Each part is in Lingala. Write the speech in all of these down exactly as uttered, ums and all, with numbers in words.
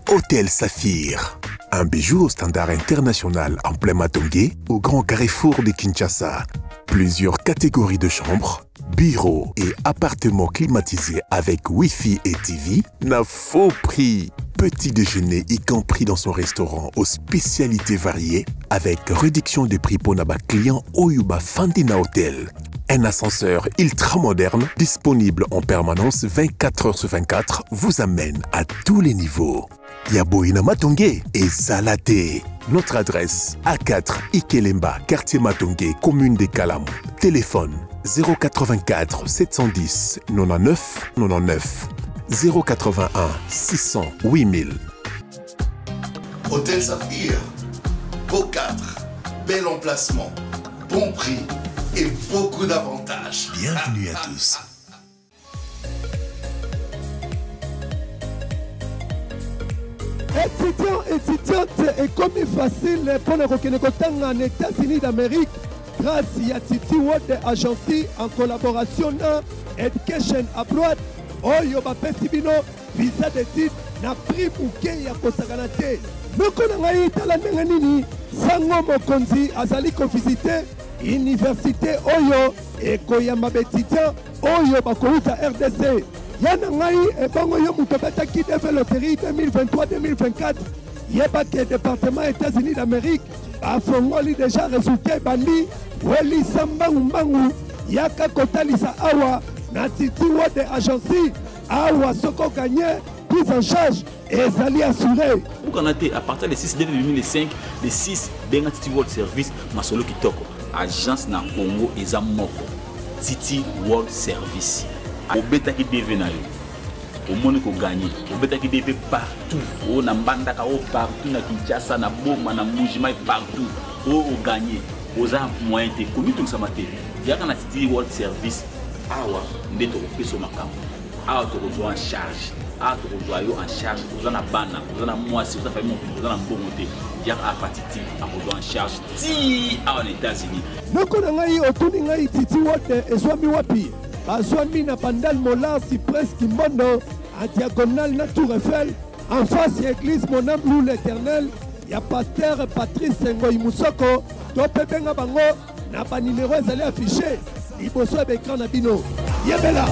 Hôtel Saphir. Un bijou au standard international en plein Matongé, au grand carrefour de Kinshasa. Plusieurs catégories de chambres, bureaux et appartements climatisés avec Wi-Fi et T V, n'a faux prix. Petit déjeuner y compris dans son restaurant aux spécialités variées, avec réduction des prix pour Naba client Oyuba Fandina Hotel. Un ascenseur ultra moderne, disponible en permanence vingt-quatre heures sur vingt-quatre, vous amène à tous les niveaux. Yaboina Matongé et Salaté. Notre adresse A quatre Ikelemba, quartier Matongé, commune des Kalamou. Téléphone zéro quatre-vingt-quatre sept cent dix quatre-vingt-neuf quatre-vingt-neuf zéro quatre-vingt-un six cents huit mille. Hôtel Saphir, Beau quatre, bel emplacement, bon prix et beaucoup d'avantages. Bienvenue à tous. Étudiants, étudiantes, et comme il facile pour le reconnaître en États-Unis d'Amérique, grâce à Titi World Agency en collaboration avec Education Abroad, Oyo Bapesibino, visa d'études, na prix bouquet ya kosaganate. Moko na ngai tala ndenganini, sango mokonzi azali ko visiter université Oyo et koyamba étudiant Oyo bakouta R D C. Yana ngai e bango yo mutobeta ki deve loterie deux mille vingt-trois deux mille vingt-quatre. Yeba ke département États-Unis d'Amérique a fongoli déjà résultat bandi weli sambangu mbangu yaka kotalisa awa na Titi World Agency awa soko gagné prise en charge et ezali assuré. Pour à partir des six deux mille cinq, les six benga Titi World Service masolo kitoko agence na Congo eza moko Titi World Service. Au bêta qui devait naïe, au monde qu'on gagne, au bêta qui devait partout, au Nambanda, au partout, na Kinshasa, na Boma, na Mujima, partout, au gagné, aux armes moyens de commis tout ça maté. Il y a un Titi World Service, awa, n'eto au peso makam, awa to rejoint en charge, awa to rejoint en charge, aux en a bana, aux en a moisi, aux en a famille, aux en a bon côté. Il y a un patiti à rejoint en charge, ti à aux États-Unis. Nous connaissons autour de Titi World et Swami Wapi. Azwami na Pandal Mola si presque Mondo, en diagonale na Tour Eiffel, en face de l'église Mon âme loue l'éternel, il y a pasteur Patrice Ngoy Moussoko, Topebenga Bango, n'a pas numéro allé affiché, il bosse avec écran na bino. Yebela!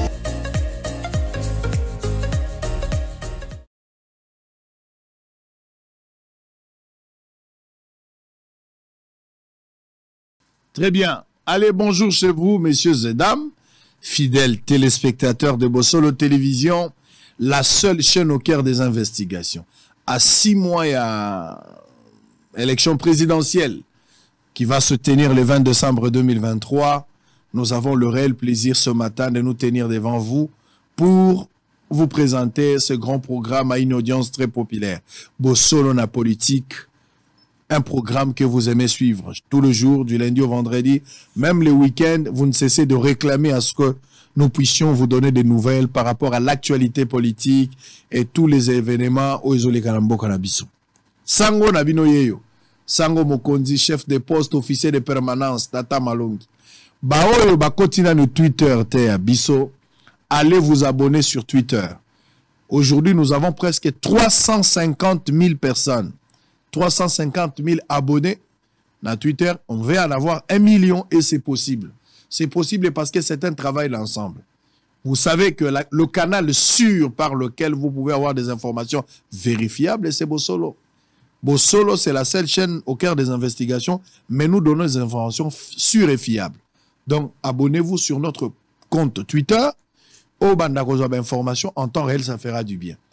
Très bien. Allez, bonjour chez vous, messieurs et dames. Fidèles téléspectateurs de Bossolo Télévision, la seule chaîne au cœur des investigations. À six mois, il y a élection présidentielle qui va se tenir le vingt décembre deux mille vingt-trois. Nous avons le réel plaisir ce matin de nous tenir devant vous pour vous présenter ce grand programme à une audience très populaire. Bossolo na politique. Un programme que vous aimez suivre tous les jours, du lundi au vendredi, même les week-ends, vous ne cessez de réclamer à ce que nous puissions vous donner des nouvelles par rapport à l'actualité politique et tous les événements au Izole Kalambo Kanabiso. Sango Nabino Yeyo, Sango Mokonzi, chef de poste, officier de permanence, Tata Malongi. Baoyo Bakotina no Twitter, te Abiso, allez vous abonner sur Twitter. Aujourd'hui, nous avons presque trois cent cinquante mille personnes. trois cent cinquante mille abonnés dans Twitter, on va en avoir un million et c'est possible. C'est possible parce que c'est un travail d'ensemble. Vous savez que la, le canal sûr par lequel vous pouvez avoir des informations vérifiables, c'est Bossolo. Bossolo, c'est la seule chaîne au cœur des investigations, mais nous donnons des informations sûres et fiables. Donc, abonnez-vous sur notre compte Twitter. Au Bandakozo d'informations en temps réel, ça fera du bien.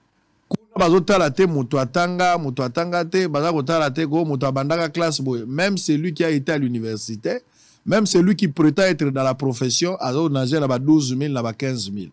Même celui qui a été à l'université, même celui qui prétend être dans la profession, a douze mille, quinze mille.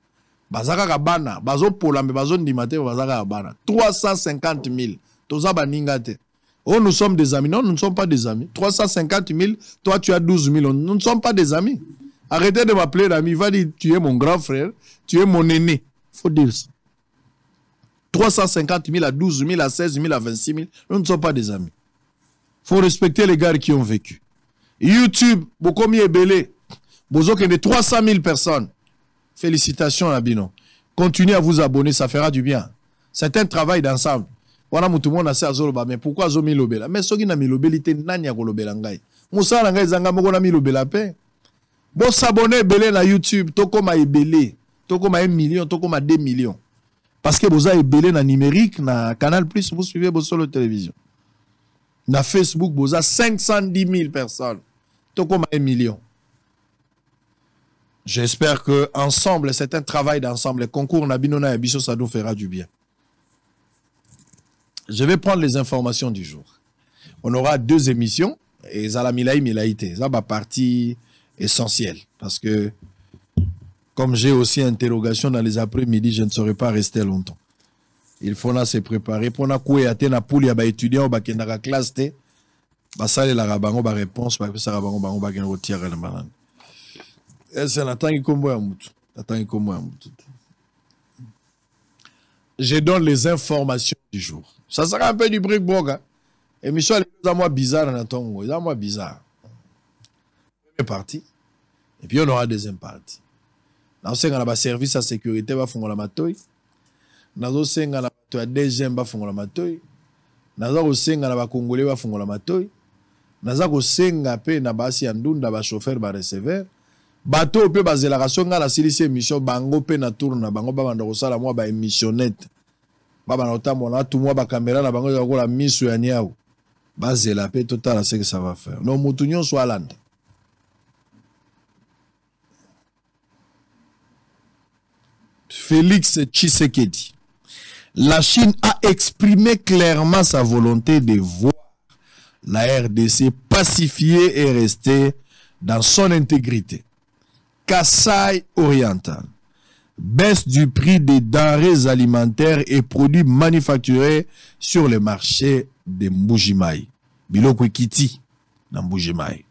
trois cent cinquante mille. Oh, nous sommes des amis. Non, nous ne sommes pas des amis. trois cent cinquante mille, toi tu as douze mille. Nous ne sommes pas des amis. Arrêtez de m'appeler l'ami. Va dire, tu es mon grand frère, tu es mon aîné. Il faut dire ça. trois cent cinquante mille à douze mille, à seize mille, à vingt-six mille, nous ne sommes pas des amis. Il faut respecter les gars qui ont vécu. YouTube, beaucoup mieux belé. Bozo que de trois cent mille personnes. Félicitations, Abino. Continuez à vous abonner, ça fera du bien. C'est un travail d'ensemble. wana mutu mona se azoloba mais pourquoi azo milobela mais soki na milobeli te nani ya kolobela ngai musala ngai zanga moko na milobela pe bo s'abonner belé na YouTube tokoma ebele tokoma un million tokoma deux millions parce que vous avez belé na numérique na Canal Plus vous suivez Bosolo Télévision na Facebook vous avez cinq cent dix mille personnes tokoma un million. J'espère que ensemble c'est un travail d'ensemble. Le concours Nabinona et Bisso ça nous fera du bien. Je vais prendre les informations du jour. On aura deux émissions et Zala Milaï Milaïté. Ça va partie essentielle parce que comme j'ai aussi interrogation dans les après-midi, je ne saurais pas rester longtemps. Il faut là se préparer pour na koué na pouli ya ba étudiant ba kendaka classe té ba sale la rabango ba réponse ba ça rabango bango ba ken retirer le malade. Et c'est l'attente comme moi mutu. L'attente comme moi mutu. Je donne les informations du jour. Ça sera un peu du bric-broc. Hein? Émission est à moi bizarre dans ton mot. C'est à moi bizarre. Première partie. Et puis on aura deuxième partie. Dans ce cas, service à sécurité va faire la matoy. Dans ce cas, la deuxième va faire la matoy. Dans ce cas, la Congolais va faire la matoy. Dans ce cas, pe na basi andunda ba chauffeur ba receveur. Bateau pe ba zélaration nga la silice émission bango pe na tourne na bango ba banda ko sala moi ba émissionnette. Baba na otamona tout moi ba caméra na bango ko la miso ya niao. Ba zela pe total ce que ça va faire. Non mutunyo so alanda. Félix Tshisekedi. La Chine a exprimé clairement sa volonté de voir la R D C pacifiée et rester dans son intégrité. Kasaï oriental. Baisse du prix des denrées alimentaires et produits manufacturés sur le marché de Mbujimaï. Biloko Kiti, dans Mbujimaï.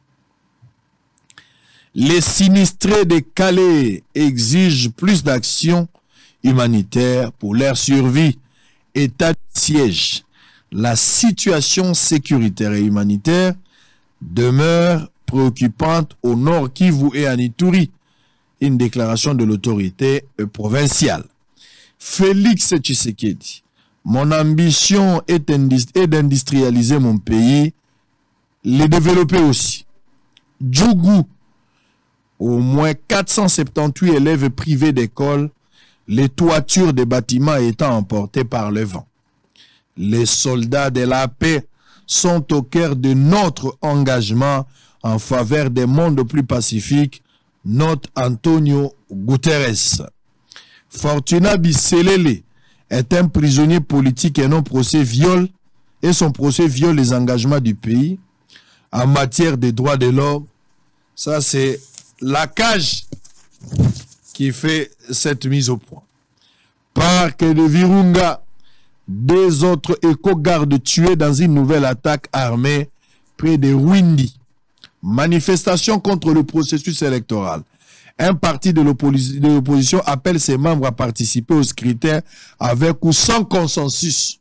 Les sinistrés de Calais exigent plus d'actions humanitaires pour leur survie. État de siège. La situation sécuritaire et humanitaire demeure préoccupante au nord Kivu et à Ituri. Une déclaration de l'autorité provinciale. Félix Tshisekedi. Mon ambition est d'industrialiser mon pays, les développer aussi. Djougou. Au moins quatre cent soixante-dix-huit élèves privés d'école, les toitures des bâtiments étant emportées par le vent. Les soldats de la paix sont au cœur de notre engagement en faveur des mondes plus pacifiques, note Antonio Guterres. Fortuna Bisselele est un prisonnier politique et non procès viole, et son procès viole les engagements du pays en matière des droits de l'homme. Ça, c'est la cage qui fait cette mise au point. Parc de Virunga, deux autres éco-gardes tués dans une nouvelle attaque armée près de Rwindi. Manifestation contre le processus électoral. Un parti de l'opposition appelle ses membres à participer au scrutin avec ou sans consensus.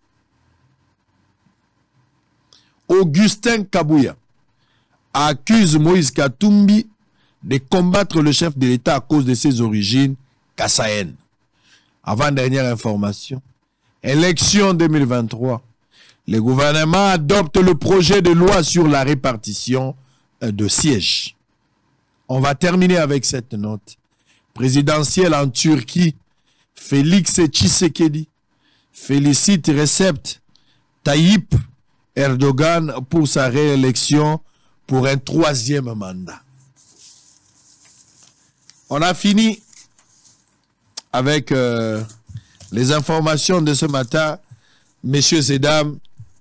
Augustin Kabouya accuse Moïse Katumbi de combattre le chef de l'État à cause de ses origines kassayennes. Avant-dernière information, élection deux mille vingt-trois, le gouvernement adopte le projet de loi sur la répartition de sièges. On va terminer avec cette note. Présidentielle en Turquie, Félix Tshisekedi félicite Recep Tayyip Erdogan pour sa réélection pour un troisième mandat. On a fini avec euh, les informations de ce matin. Messieurs et dames,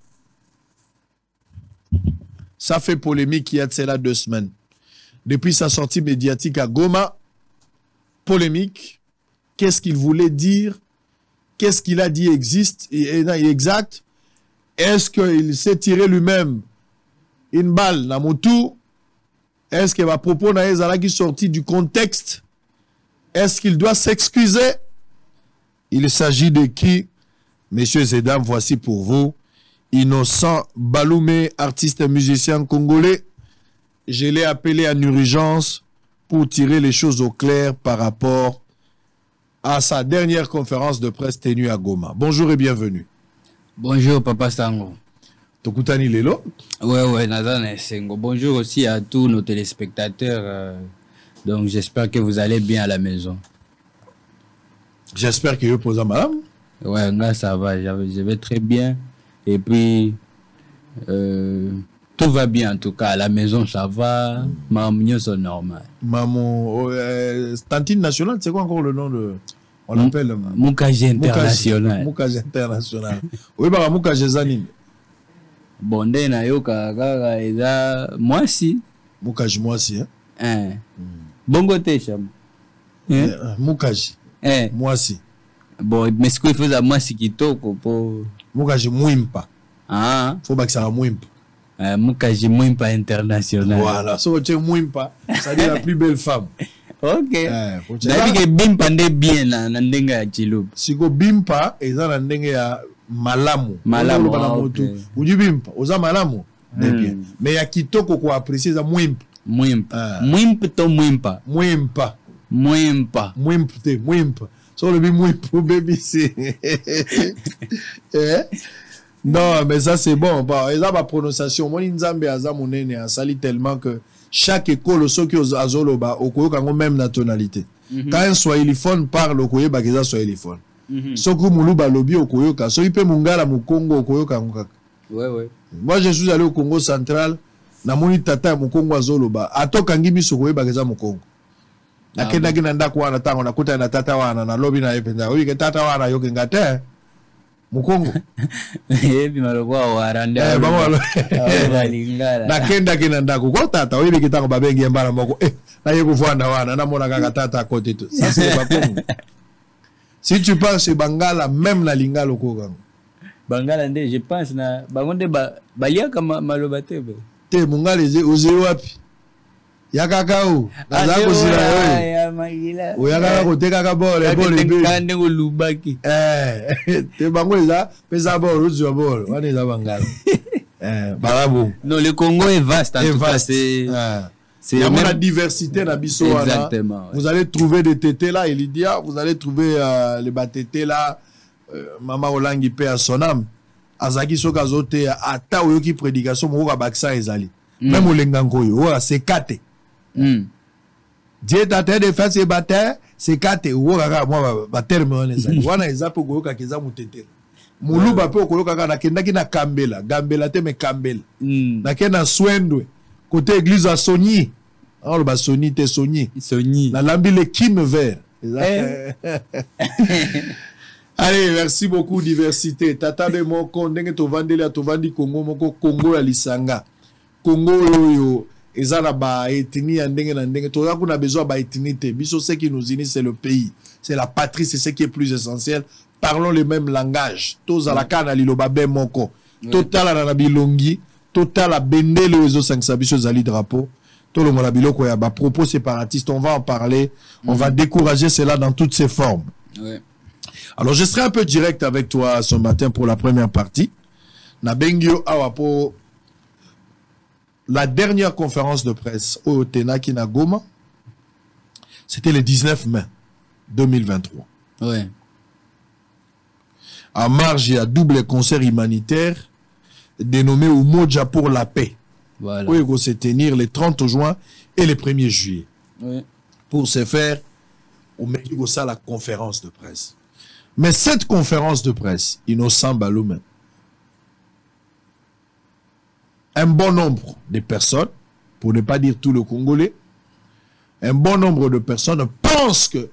ça fait polémique il y a de cela deux semaines. Depuis sa sortie médiatique à Goma, polémique. Qu'est-ce qu'il voulait dire? Qu'est-ce qu'il a dit existe et exact? Est-ce qu'il s'est tiré lui-même une balle dans mon tour? Est-ce qu'il va propos n'a qui sorti du contexte? Est-ce qu'il doit s'excuser? Il s'agit de qui? Messieurs et dames, voici pour vous Innocent Baloumé, artiste et musicien congolais. Je l'ai appelé en urgence pour tirer les choses au clair par rapport à sa dernière conférence de presse tenue à Goma. Bonjour et bienvenue. Bonjour Papa Sango. Tokutani lelo. Ouais ouais Nazana Sengo. Bonjour aussi à tous nos téléspectateurs. Euh, donc j'espère que vous allez bien à la maison. J'espère que vous posez madame. Ouais là ça va, je vais très bien et puis euh, tout va bien en tout cas à la maison ça va. Maman c'est normal. Maman euh, Tantine nationale, c'est quoi encore le nom de on l'appelle Mukaji international. Mukaji international. Oui bah Mukaji Zanine. Bon nde na yo kaka eza mwasi. Mukaji mwasi hein. Eh. Bongo te cham. Eh Mukaji. Eh mwasi. Bon mais ce qu'il faut za mwasi kitoko po. Mukaji mwimpa. Ah. Faut pas que ça mwimpa. Euh, Mukaji Mwimpa international. Voilà, so tu Mwimpa, ça dit la plus belle femme. Ok. Eh, Dabi ke Bimpa nde bien na na ndenga ya Chiluba. Siko Bimpa eza na ndenge ya malamu. Malamu. Okay. Uji Bimpa, oza malamu. Mm. Bien. Mais ya kitoko ko apprécier za Mwimpa. Mwimpa. Ah. Mwimpa to Mwimpa. Mwimpa. Mwimpa. Mwimpa te, Mwimpa. So le bi Mwimpa baby c'est. Eh? Non, mais ça c'est bon. Bon, et là ma prononciation, moi Nzambe aza monene a sali tellement que chaque école ceux qui aux azoloba au koyo kango même na tonalité. Mm -hmm. Quand un swahiliphone parle au koyo bageza swahiliphone. Mm -hmm. Soku muluba lobi au koyo ka so ipe mungala mu Congo au koyo kango kaka. Ouais ouais. Moi je suis allé au Congo central na moni tata mu Congo azoloba atoka ngibi so koyo bageza mu Congo. Na kenda kina ndako wana tango na kuta na tata wana na lobi na ependa. Oyi ke tata wana yoke ngate. Mukongo ebi malokwa warande eh bamalo balingala na kenda kina ndako ko tata oyibi kitango babengi mbala moko eh na yeko fwana wana na mona kaka tata côté tout ça c'est bakongo. Si tu penses chez Bangala même na lingalo ko kango Bangala nde je pense na bangonde ba baliaka maloba te te mungale ze oze wapi yakaka o naza kozira yo oyaka ko teka ka bole bole be kande ko lubaki eh te bango eza pesa bole ozo bole wana eza Bangala eh barabo. Non, le Congo est vaste en tout cas, c'est c'est il y a même la diversité na biso wana. Exactement. Vous allez trouver des tétés là Elidia, vous allez trouver euh, les batétés là euh, Mama Olangi pe à son âme azaki soka zote ata oyoki prédication mo ka baksa ezali même olengango yo o c'est kate. Mm. Dieu t'a de faire ses batailles, c'est kate o ka moi ba terme on ezali wana ezapo go ka kiza mutete muluba pe okoyoka ka na kendaki na kambela gambela te me kambela na kena swendwe côté église à Sogny. Alors ba Sogny te Sogny Sogny la lambi le kim vert. Allez, merci beaucoup diversité. Tata de moko ndenge to vandeli to vandi Congo moko Congo ya lisanga. Congo yo ezala ba ethnie ya ndenge na ndenge. To kuna besoin ba ethnie te. Biso ce qui nous unit c'est le pays. C'est la patrie, c'est ce qui est plus essentiel. Parlons le même langage. Toza la kana liloba be moko. Total na bilongi, total a bendele ozo cinq biso zali drapeau. Tout le monde a biloko ya ba propos séparatistes, on va en parler. On va décourager cela dans toutes ses formes. Ouais. Alors, je serai un peu direct avec toi ce matin pour la première partie. Nabengio Awapo, la dernière conférence de presse au Tenaki Nagoma, c'était le dix-neuf mai deux mille vingt-trois. Ouais. En marge, il y a double concert humanitaire dénommé Umoja pour la paix. Voilà. Où il va se tenir le trente juin et le premier juillet. Ouais. Pour se faire, au Mexico, ça la conférence de presse. Mais cette conférence de presse, Innocent Baloum, un bon nombre de personnes, pour ne pas dire tout le Congolais, un bon nombre de personnes pensent que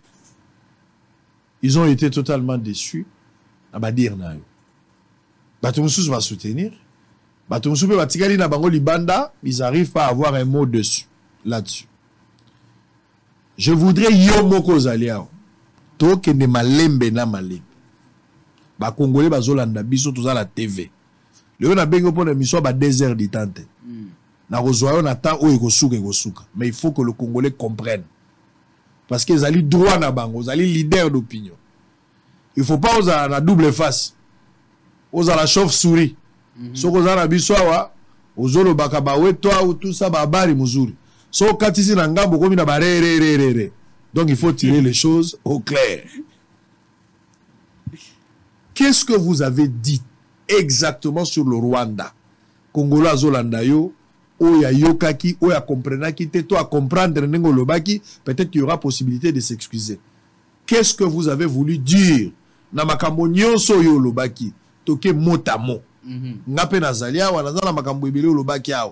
ils ont été totalement déçus. À va dire na yo. Batumsous va soutenir. Batumsous va tigali na bango libanda, ils n'arrivent pas à avoir un mot dessus, là-dessus. Je voudrais yo moko zaliao. Toke ne malembe na malembe. Ba Congolais bazolanda biso toza la T V. Le na bengo pona mission ba deux heures ditante. Na rezoyo na ta o ekosuka ekosuka. Mais il faut que le Congolais comprenne. Parce qu'ils allaient droit na bango, ils allaient leader d'opinion. Il faut pas oser la double face. Oser la chauve-souris. So ko za na biso wa ozolo bakaba we toi ou tout ça ba bari muzuri. So katisi na ngambo komi na ba re re re re re. Donc il faut tirer les choses au clair. qu'est-ce que vous avez dit exactement sur le Rwanda? Congolais Zolanda yo, oya yokaki, oya comprenaki te, toi à comprendre nengo lobaki, peut-être qu'il y aura possibilité de s'excuser. Qu'est-ce que vous avez voulu dire? Na makambo nyonso yo lobaki, toke motamo. Ngape nazalia wa nazala makambo ebele lobaki ao.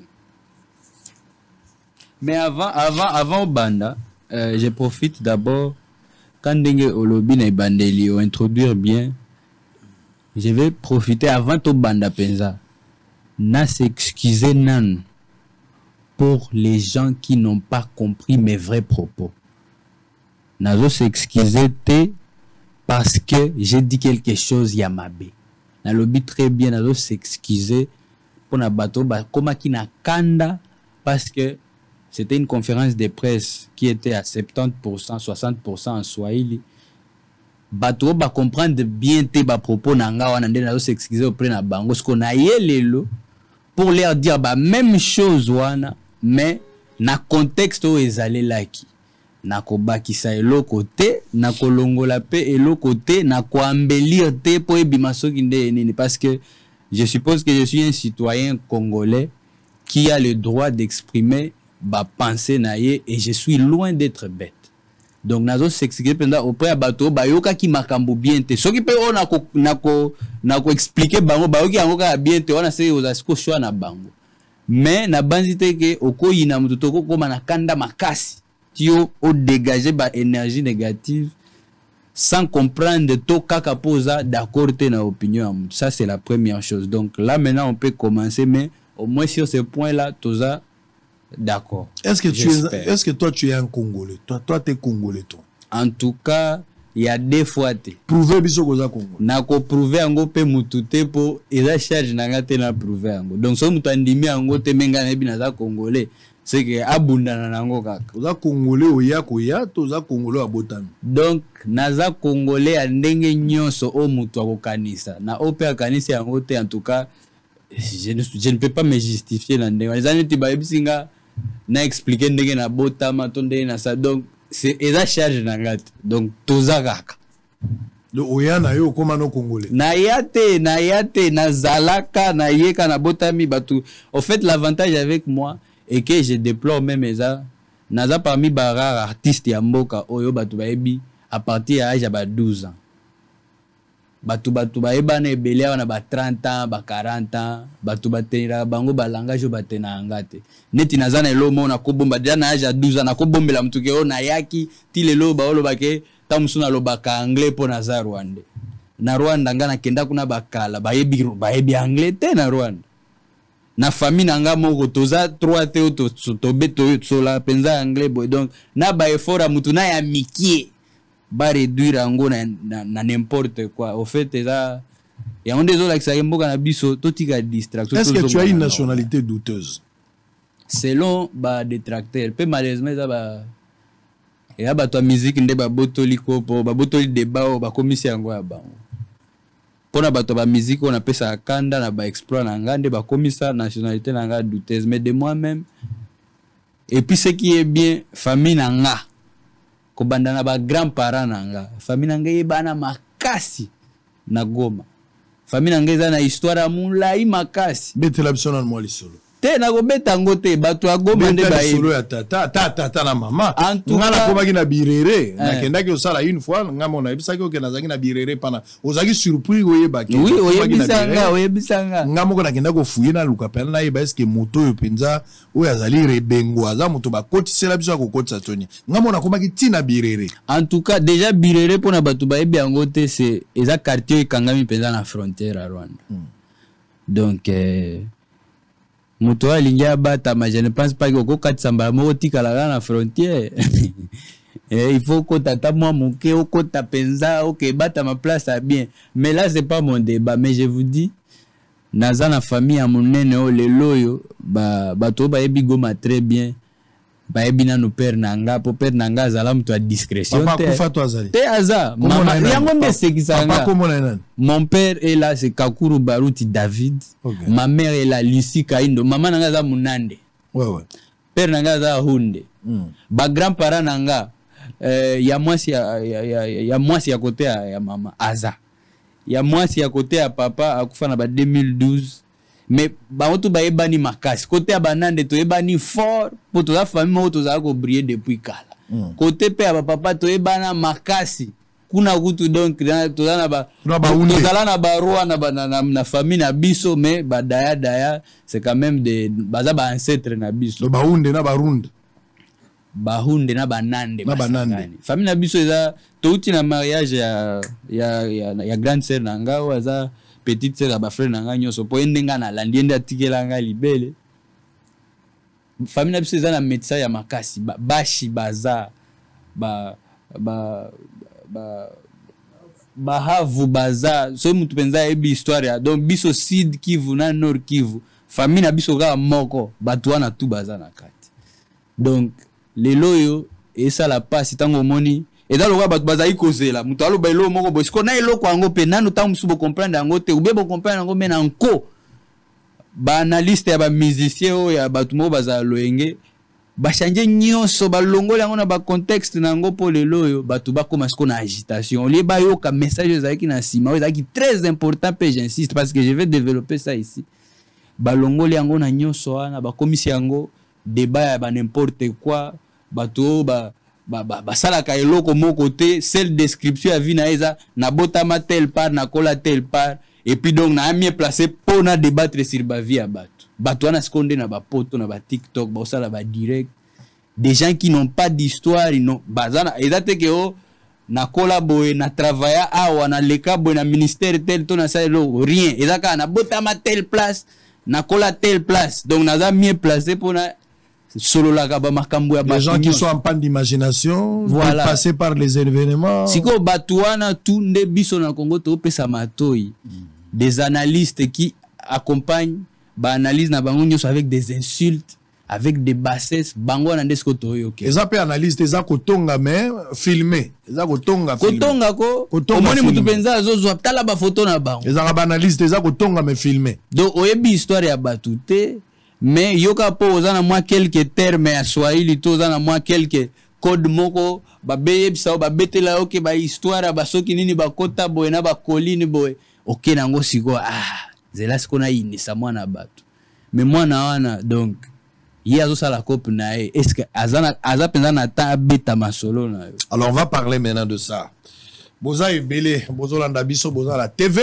Mais avant avant avant banda, euh, je profite d'abord quand ndenge olobi na bandeli o introduire bien. Je vais profiter avant to banda penza. Na s'excuser nan pour les gens qui n'ont pas compris mes vrais propos. Nazo s'excuser te parce que j'ai dit quelque chose yamabe. Na lobi très bien nazo s'excuser pour na bato ba koma ki na kanda parce que c'était une conférence de presse qui était à soixante pour cent, soixante pour cent en Swahili. Bato ba comprendre bien te ba propos nanga wana ndena nazo s'excuser auprès na bango ce qu'on a yelelo pour leur dire bah même chose wana mais na contexte où ezalé laki na ko bakisa eloko te na ko longola pe eloko te na ko embellir te po ebima soki nde nini parce que je suppose que je suis un citoyen congolais qui a le droit d'exprimer ba pensée na ye et je suis loin d'être bête. Donc nazo s'expliquer pendant auprès à bato ba yoka ki makambo bien te soki pe on na ko na ko na ko expliquer bango ba yoki yango ka bien te on a se ozasko choix na bango mais na banzite ke okoyi na mutu toko koma na kanda makasi tio o dégager ba énergie négative sans comprendre to kaka posa d'accord te na opinion. Ça c'est la première chose. Donc là maintenant on peut commencer mais au moins sur ce point là toza d'accord. Est-ce que tu es, est-ce que toi tu es un Congolais? Toi, toi tu es Congolais toi. En tout cas, il y a des fois te. Prouver biso koza Congolais. Na ko prouver ngo pe mutute po eza charge na ngate na prouver ngo. Donc so mutu andimi ngo te menga na bi na za Congolais. C'est que abundana na ngo kaka. Oza Congolais oya koya, toza Congolais abotami. Donc naza Congolais andenge nyonso o mutu akokanisa. Na ope akanisa ngo te en tout cas je ne, je ne peux pas me justifier na ndenge. Les années tiba ebisinga na expliquer ndenge na botama tonde na ça donc c'est eza charge na ngate donc toza kaka le oya na yo koma no Congolais na yate na yate na zalaka na yeka na botami batu. En fait l'avantage avec moi est que je déplore même eza naza parmi ba rares artistes ya mboka oyo batu baebi à partir ya âge ya ba douze ans. Batu batu ba ebana ebele wana ba trente ans ba quarante ans batu batenira bango ba langage batena ngate neti nazana elo mona ko bomba déjà na âge ya douze ans na ko bombela mtu ke ona yaki ti lelo ba olo bake tamusuna lo baka anglais po na za Rwanda na Rwanda ngana kenda kuna bakala ba yebi ba yebi anglais te na Rwanda na famille nanga moko toza trois te to to beto to la penza anglais boy donc na ba effort mutu na ya mikie ba réduire ango na, na, na n'importe quoi. Au fait, ça, il y a un des autres qui s'est na biso, totika distraction. Est-ce que tu as une nationalité douteuse? Selon ba détracteur, peu malheureusement ça ba et là ba toi musique nde ba botoli ko po ba botoli débat ba komisi yango ya ba. Pona ba to ba musique on appelle ça kanda na ba exploit na ngande ba komisa nationalité na nga douteuse mais de moi-même. Et puis ce qui est bien famille na nga ko bandana ba grand-parents nanga famille nanga yebana makasi na Goma famille nanga eza na histoire ya mulai makasi betela biso na moi lisolo te na ko beta ngo te bato ya Goma nde ba lisolo ya tata tata tata na mama ngala ko baki na birere na kenda ki osala une fois ngamo na ebisa ki okena zaki na birere pana ozaki surpris oyeba ki oui oyebisanga oyebisanga ngamo ko na kenda ko fuye na luka pena na yeba eske moto yo penza oyo azali rebengo aza moto ba kotisela biso ko kotisa toni ngamo na ko baki tina birere. En tout cas déjà birere pona bato ba yebi yango te c'est eza quartier ekangami penza na frontière à Rwanda. hmm. Donc euh, moto alingia bata mais je ne pense pas que ko katsamba mo tikala na frontière. Et il faut que tata moi mon ke o ko ta penza OK bata ma place à bien mais là c'est pas mon débat mais je vous dis naza na famille ya monene o lelo yo ba bato ba yebi Goma très bien ba yebi na no père nanga po père nanga azala mtu a discrétion te kufa to azali te aza mama yango nde sekisanga papa comment nani mon père est là c'est Kakuru Baruti David. Okay. Ma mère est là Lucie Kaindo mama nanga za munande ouais ouais père nanga za hunde. mm. Ba grand-parents nanga euh, ya mwasi ya ya ya, ya mwasi ya côté ya, ya mama aza ya mwasi ya côté ya papa akufa na ba deux mille douze mais bango to bayebani makasi côté ya banande toyebani fort po toza famille moko tozala ko briller depuis kala mm. côté pe ya papa toyebana makasi kuna kutu donc toza na ba tozala na baroi na, na, na, na famille na biso mais badaya daya c'est quand même des baza ba ancêtre na biso baunde na barunde bahunde na banande na banande famille na biso eza touti na mariage ya ya ya, ya grande sœur na ngao aza petite sœur ba frère na nga nyoso po endenga na landi ende atikela nga libele famille na biso eza na médecin ya makasi ba, bashi baza ba ba ba bahavu baza so mutu penza ebi histoire ya donc biso Sud Kivu na Nord Kivu famille na biso ka moko batu wana tu baza na kati donc lelo yo esa la passe tango moni et dans le roi batu bazai kozela mutu alo bailo moko bo siko na eloko yango pe nanu tamu subo comprendre yango te ubebo comprendre yango mena nko ba analyste ya ba musicien o ya batu mo baza loenge ba changer nyonso ba longo yango na ba contexte nango po lelo yo batu ba koma siko na agitation les ba yo ka message zaki na sima zaki très important pe j'insiste parce que je vais développer ça ici ba longo yango na nyonso na ba komisi yango débat ya ba n'importe quoi batu ba ba ba basalaka eloko moko te seule description ya vie na eza na botama tel part na kola tel part et puis donc na mieux placé pour na débattre sur ba vie ya batu batu wana seconde na ba poto na ba TikTok ba osala ba direct des gens qui n'ont pas d'histoire non bazana ezate ke o na kola boy na travailler awa na leka boy na ministère tel to na ça rien ezaka na botama tel place na kola tel place donc na za mieux placé pour na solo la kaba makambo ya les gens qui sont en panne d'imagination voilà passer par les événements siko batuana tout nde biso na Congo to pesa matoi mm. des analystes qui accompagnent ba analyse na bango nyoso avec des insultes avec des bassesses bango na ndesko to yo okay eza pe analyste eza kotonga mais filmer eza kotonga kotonga ko omoni mutu penza azozo tala ba photo na bango eza ba analyste eza kotonga mais filmer donc oyebi histoire ya batute mais yoka po ozana moi quelques termes ya Swahili to ozana moi quelques code moko ba beyebisa ba betela oke ba histoire ba soki nini ba kota boy na ba colline boy oke nango siko ah zela siko na inisa mwana batu mais mwana wana donc il y a ça la coupe na est-ce que azana aza penza na ta beta masolo na yo. Alors on va parler maintenant de ça boza ebele bozolanda biso boza la T V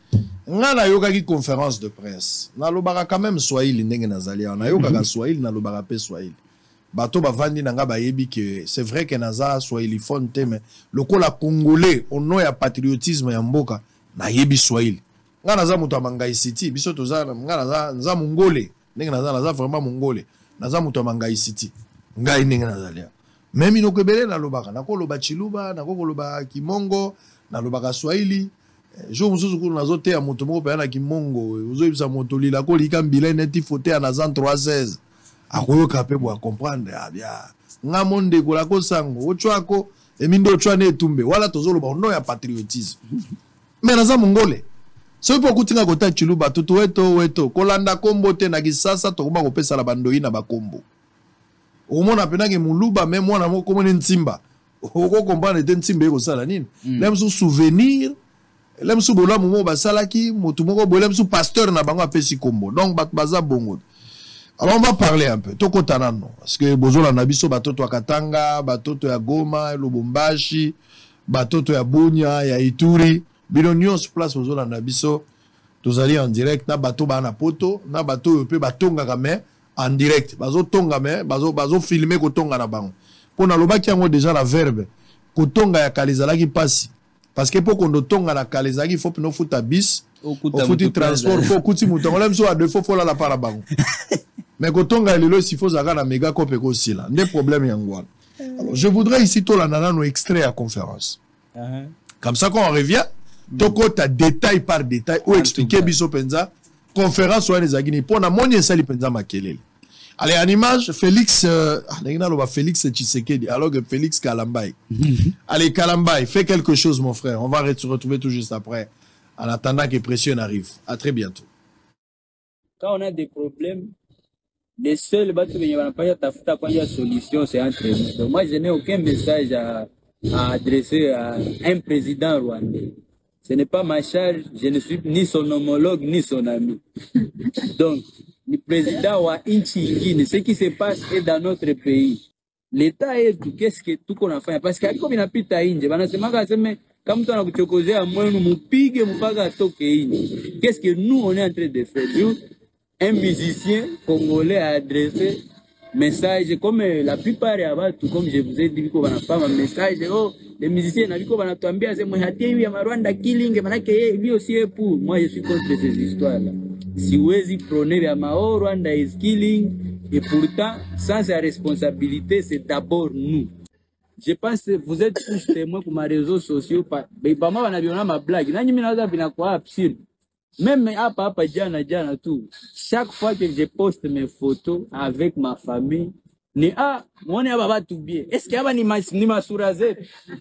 nga na yoka ki conférence de presse na lobaka quand même Swahili ndenge nazali na yoka ka Swahili na lobaka pe Swahili bato bavandi na nga bayebi que c'est vrai que naza Swahili fonte mais lokola congolais au nom ya patriotisme ya mboka na yebi Swahili nga naza muto amangai city biso toza nga naza nza mongolais ndenge naza naza vraiment mongolais naza muto amangai city ngai ndenge nazali même inoko ebele na lobaka nako loba chiluba nako loba kimongo na lobaka Swahili jo mususu kuna nazote ya moto moko pe na kimongo uzoyibisa moto lila ko lika mbila neti fote ya na cent trois seize akoyoka pe bo comprendre ah bien nga monde ko la ko sango ochwako emindo ochwane etumbe wala tozoloba no ya patriotisme mais naza mongole so po kutinga kota chiluba tutu weto weto kolanda kombo te na kisasa to kuma kopesa la bandoi na bakombo omona penake muluba même mwana moko mone ntimba oko comprendre te ntimba eko sala nini lem sou souvenir lem sou bola momo basalaki motu moko bolem sou pasteur na bango apesi kombo donc bat baza bongo. Alors on va parler un peu toko tanano parce que bozola na biso batoto ya Katanga batoto ya Goma Lubumbashi batoto ya Bunia ya Ituri bino nyonso place bozola na biso tozali en direct na bato bana poto na bato pe batonga kame en direct bazo tonga me bazo bazo filmer ko tonga na bango pona lobaki yango déjà la verbe ko tonga ya kalizalaki pasi parce que pour qu'on tonga na kalizaki faut no futa bis au futi transport faut kuti mutonga même so a deux fois faut la la para bango mais ko tonga lelo si faut zaka na méga copé ko sila des problèmes yango. Alors je voudrais ici to la nana no extrait à conférence uh-huh. Comme ça quand on revient toko ta détail par détail ou expliquer biso penza conférence ou les agini pour na moni sali penza makelele. Allez, en image, Félix, euh, Félix Tshisekedi, alors que Félix Kalambaye. Allez, Kalambaye, fais quelque chose, mon frère. On va se retrouver tout juste après, en attendant que Pression arrive. À très bientôt. Quand on a des problèmes, les seuls bateaux qui n'ont pas de solution, c'est entre nous. Donc moi, je n'ai aucun message à, à adresser à un président rwandais. Ce n'est pas ma charge, je ne suis ni son homologue, ni son ami. Donc, le président wa inchi ingine, ce qui se passe est dans notre pays. L'État est tout, qu'est-ce que tout qu'on a fait? Parce qu'il y a comme une pita inje, banasemaka seme, comme tu as kuchokozea à moi, nous mupige, mpaka toke inje. Qu'est-ce que nous, on est en train de faire? Nous, un musicien congolais a adressé message, comme la plupart des tout comme je vous ai dit, qu'on a fait un message, oh, les musiciens, on a vu qu'on a tombé à ce moment, il y a Rwanda killing, mais lui aussi est pour. Moi, je suis contre ces histoires-là. Si vous prenez à Mao, Rwanda is killing, et pourtant, sans sa responsabilité, c'est d'abord nous. Je pense que vous êtes tous témoins pour mes réseaux sociaux. Mais pas moi, on a vu ma blague. Absurde. Même à papa, Diana, Diana, tout. Chaque fois que je poste mes photos avec ma famille, ni ah, on est à tout bien. Est-ce qu'il y a ni ma ni ma sourase?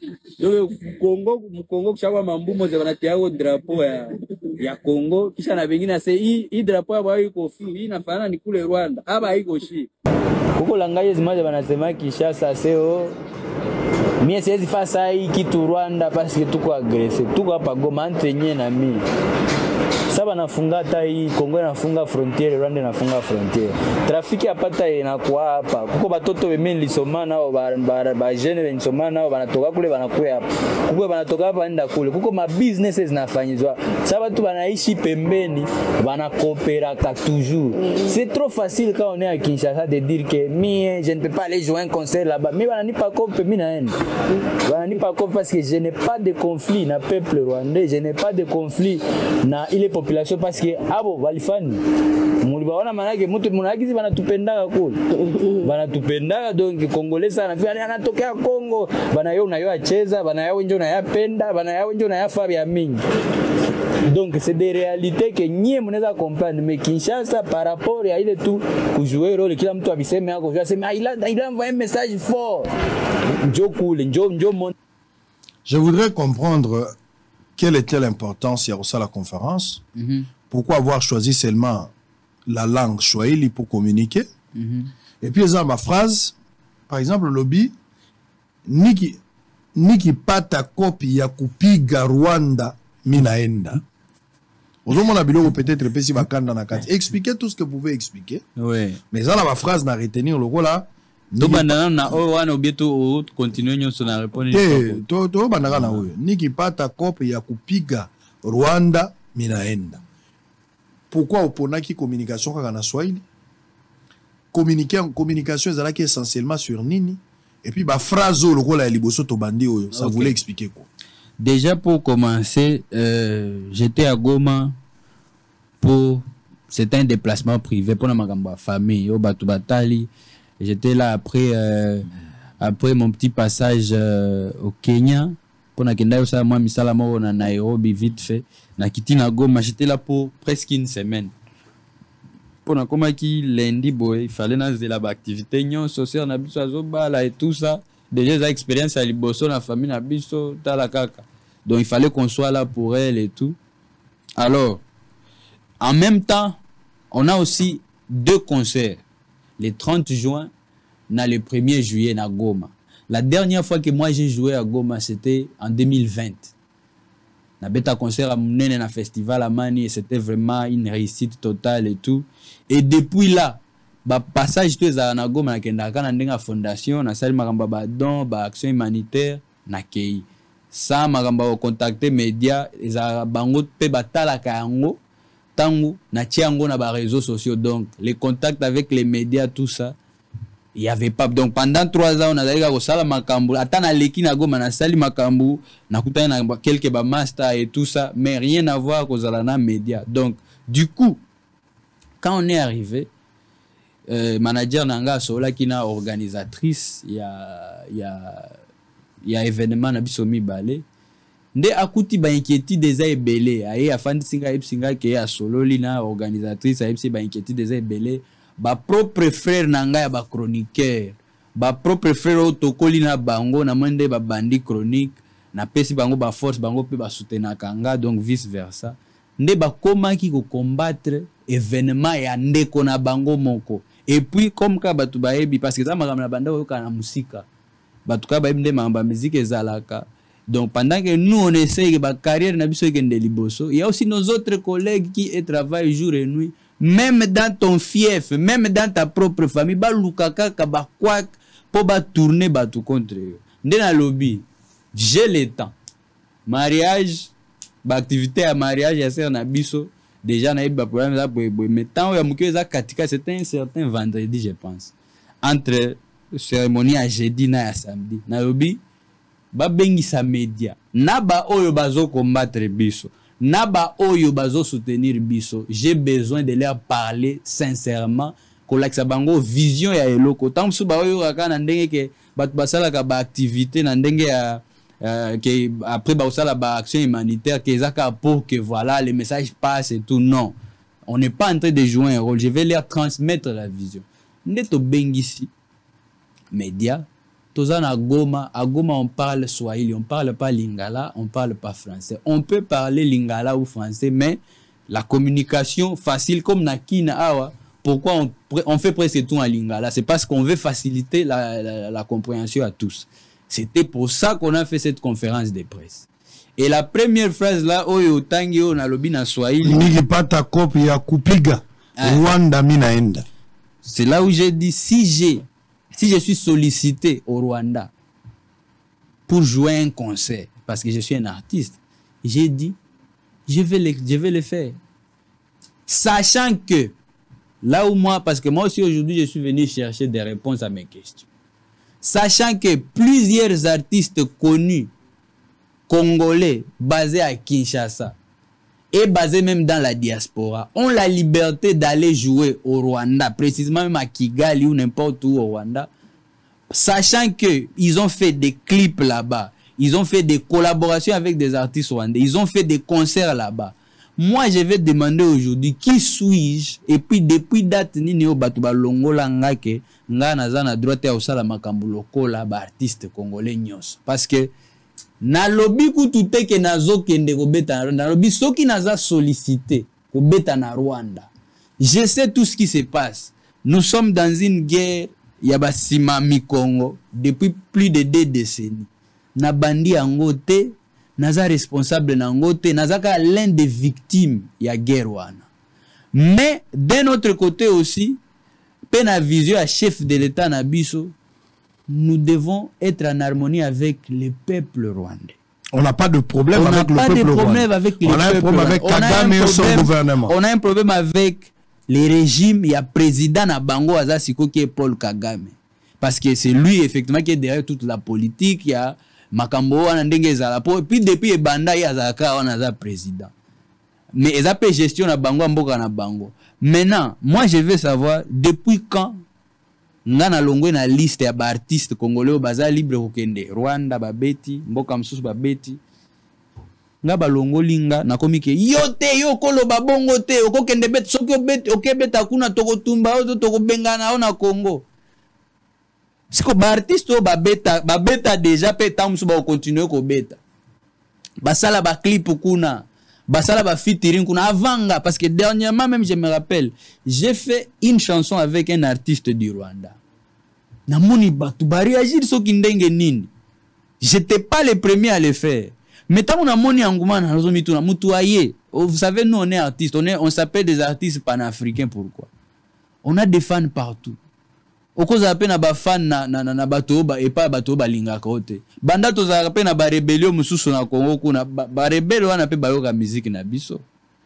Le Congo, le Congo, chaque fois mambu, moi, j'ai un tiago drapeau ya ya Congo. Kisha na bengine se i i drapeau ya bwa iko fu, i na fana ni kule Rwanda. Aba iko shi. Kuko langaye zimaje banasema Kinshasa seo. Mie siwezi fasa hii kitu Rwanda parce que tuko agressé. Tuko hapa Goma antenye na mimi. Saba nafunga hata hii Kongo nafunga frontiere, Rwanda nafunga frontiere. Trafiki hapata inakuwa hapa. Kuko batoto weme nilisoma nao ba ba, ba jeune nilisoma nao banatoka kule banakuya hapa. Kuko banatoka hapa enda kule. Kuko ma businesses zinafanyizwa. Saba tu banaishi pembeni, banakopera ka toujours. C'est trop facile quand on est à Kinshasa de dire que mie je ne peux pas aller jouer un concert là-bas. Mais banani pas cop mimi naenda. Banani pas cop parce que je n'ai pas de conflit na peuple rwandais, je n'ai pas de conflit na ile population parce que abo walifani mulibaona manake mtu mnagizi banatupendaka kule banatupendaka donc congolais sana vile anatokea Kongo bana yao unayo acheza bana yao nje unayapenda bana yao nje unayafa vya mingi. Donc c'est des réalités que nyie mnaweza comprendre mais Kinshasa par rapport à ile tu kujouer role kila mtu abiseme yako je sema il a il envoie un message fort njo kule njo njo mon... Je voudrais comprendre quelle était l'importance de la conférence? Mm-hmm. Pourquoi avoir choisi seulement la langue Swahili pour communiquer? Mm-hmm. Et puis, dans ma phrase, par exemple, le lobby, Niki, Niki pata kopi ya kupiga Rwanda minaenda. Aujourd'hui, on a peut-être si bakanda na kati. Expliquez tout ce que vous pouvez expliquer. Oui. Mais dans ma phrase, na retenir le rôle là. To bandana na o wana obieto o continue nyonso na répondre. Eh, to to bandana na huyo. Nikipata kopi ya kupiga Rwanda minaenda. Pourquoi oponaki communication kaka na Swahili? Communiquer en communication ezalaki essentiellement sur nini? Et puis ba phrase o lokola ya liboso to bandi oyo, ça okay. Voulait expliquer quoi? Déjà pour commencer, euh, j'étais à Goma pour c'était un déplacement privé pour ma famille au Batu Batali. J'étais là après, euh, après mon petit passage euh, au Kenya. Pour na moi misala mo na Nairobi vite fait. Na kiti na Goma, j'étais là pour presque une semaine. Pour na koma ki lundi boy, il fallait na zela ba activité nyon social na biso azobala et tout ça. Déjà ça expérience à liboso na famille na biso tala kaka. Donc il fallait qu'on soit là pour elle et tout. Alors, en même temps, on a aussi deux concerts. Le trente juin, na le premier juillet na Goma. La dernière fois que moi j'ai joué à Goma, c'était en deux mille vingt. Na beta concert à Mounene na festival à Mani et c'était vraiment une réussite totale et tout. Et depuis là, ba passage tous à na Goma na kendaka na ndenga fondation na sali makamba ba don ba action humanitaire na kei. Ça makamba contacter média eza bango pe batala ka yango. Tango na tiango na ba réseaux sociaux donc les contacts avec les médias tout ça il y avait pas donc pendant trois ans on a d'ailleurs au sala makambu atana leki na Goma na sali makambu na kutana na quelques ba master et tout ça mais rien à voir avec les médias donc du coup quand on est arrivé euh, manager nanga sola kina organisatrice il y a il y a il y a événement na bisomi balé nde akuti ba inquiétude des ebele aye afandi singa ipsinga ke ya solo lina organisatrice ayepsi ba inquiétude des ebele ba propre frère nanga ya ba chroniqueur ba propre frère otokoli na bango na mwende ba bandi chronique na pesi bango ba force bango pe ba soutenir kanga donc vice versa nde ba komaki ko combattre événement ya ndeko na bango moko et puis comme ka batu ba ebi parce que ça makama na banda ko kana musika batu ka ba ebi nde mamba musique ezalaka Donc pendant que nous on essaye que la carrière n'a pas de il y a aussi nos autres collègues qui travaillent jour et nuit. Même dans ton fief, même dans ta propre famille, ba lukaka ka ba kwa pour ba tourner ba tout contre eux. Dans le lobby, j'ai le temps. Mariage, ba activité à mariage, il y a certains biso. Déjà, on a eu des problèmes là, mais tant que ça katika, c'était un certain vendredi, je pense. Entre cérémonie à jeudi et à samedi. Dans le lobby, ba bengi sa média. Na ba oyo bazo combattre biso. Na ba oyo bazo soutenir biso. J'ai besoin de leur parler sincèrement. Kolakisa bango vision ya eloko. Tant su ba oyo kaka na ndenge ke bat basala ka ba activité na ndenge ya euh, que après ba osala ba action humanitaire que zaka pour que voilà les messages passent et tout. Non. On n'est pas en train de jouer un rôle. Je vais leur transmettre la vision. Ndeto bengi si média. À Goma, à Goma on parle swahili, on parle pas lingala, on parle pas français. On peut parler lingala ou français, mais la communication facile comme Nakina Awa, pourquoi on, on fait presque tout en lingala? C'est parce qu'on veut faciliter la, la, la compréhension à tous. C'était pour ça qu'on a fait cette conférence de presse. Et la première phrase là, Oyo Tangi on a lobby na swahili. Nigipata kopi ya kupiga Rwanda minaenda. C'est là où j'ai dit si j'ai Si je suis sollicité au Rwanda pour jouer un concert, parce que je suis un artiste, j'ai dit, je vais le, je vais le faire. Sachant que, là où moi, parce que moi aussi aujourd'hui, je suis venu chercher des réponses à mes questions. Sachant que plusieurs artistes connus, congolais, basés à Kinshasa, et basés même dans la diaspora, ont la liberté d'aller jouer au Rwanda, précisément même à Kigali ou n'importe où au Rwanda, sachant qu'ils ont fait des clips là-bas, ils ont fait des collaborations avec des artistes rwandais, ils ont fait des concerts là-bas. Moi, je vais demander aujourd'hui qui suis-je, et puis depuis date ni neo batuba longola ngake, nga nazana droite ya osala makambu lokola ba artiste congolais nyos. Parce que na lobby kutute ke nazo kende ko beta na lobby soki naza sollicité ko beta na Rwanda. Je sais tout ce qui se passe. Nous sommes dans une guerre yabasima mi Congo depuis plus de deux décennies. Na bandi angote naza responsable na ngote nazaka l'un des victimes ya guerre wana. Mais d'un autre côté aussi pena vision à chef de l'état na biso. Nous devons être en harmonie avec le peuple rwandais. On n'a pas de problème on avec le pas peuple de problème rwandais. avec on le a un peuple problème avec Kagame et son gouvernement. On a un problème avec les régimes. Il y a président na bango azasiko qui est Paul Kagame. Parce que c'est lui effectivement qui est derrière toute la politique. Il y a makambo wana ndenge ezala. Puis depuis ebanda il y a zaka on a président. Mais ils appellent gestion na bango mboka na bango. Maintenant, moi je veux savoir depuis quand nga na longwe na liste ya ba artiste congolais baza libre kokende Rwanda babeti mboka msusu babeti nga balongo linga na komike yote yo kolo babongo te okokende beti soki obeti okebeta kuna toko tumba oto toko bengana ona Congo siko ba artiste o babeta babeta déjà pe tamsu ba continuer ko beta basala ba clip kuna basala ba featuring kuna avanga parce que dernièrement même je me rappelle j'ai fait une chanson avec un artiste du Rwanda. Namoni batu bari agir soki ndenge nini. J'étais pas le premier à le faire. Mais tant on a moni anguma na zomi tuna mutu aye. Vous savez nous on est artistes, on est on s'appelle des artistes panafricains pourquoi? On a des fans partout. Okoza pe na ba fan na na na bato ba et pas bato ba linga kote. Banda to za pe na ba rebellion mususu na Congo kuna ba rebellion wana pe ba yoka musique na biso.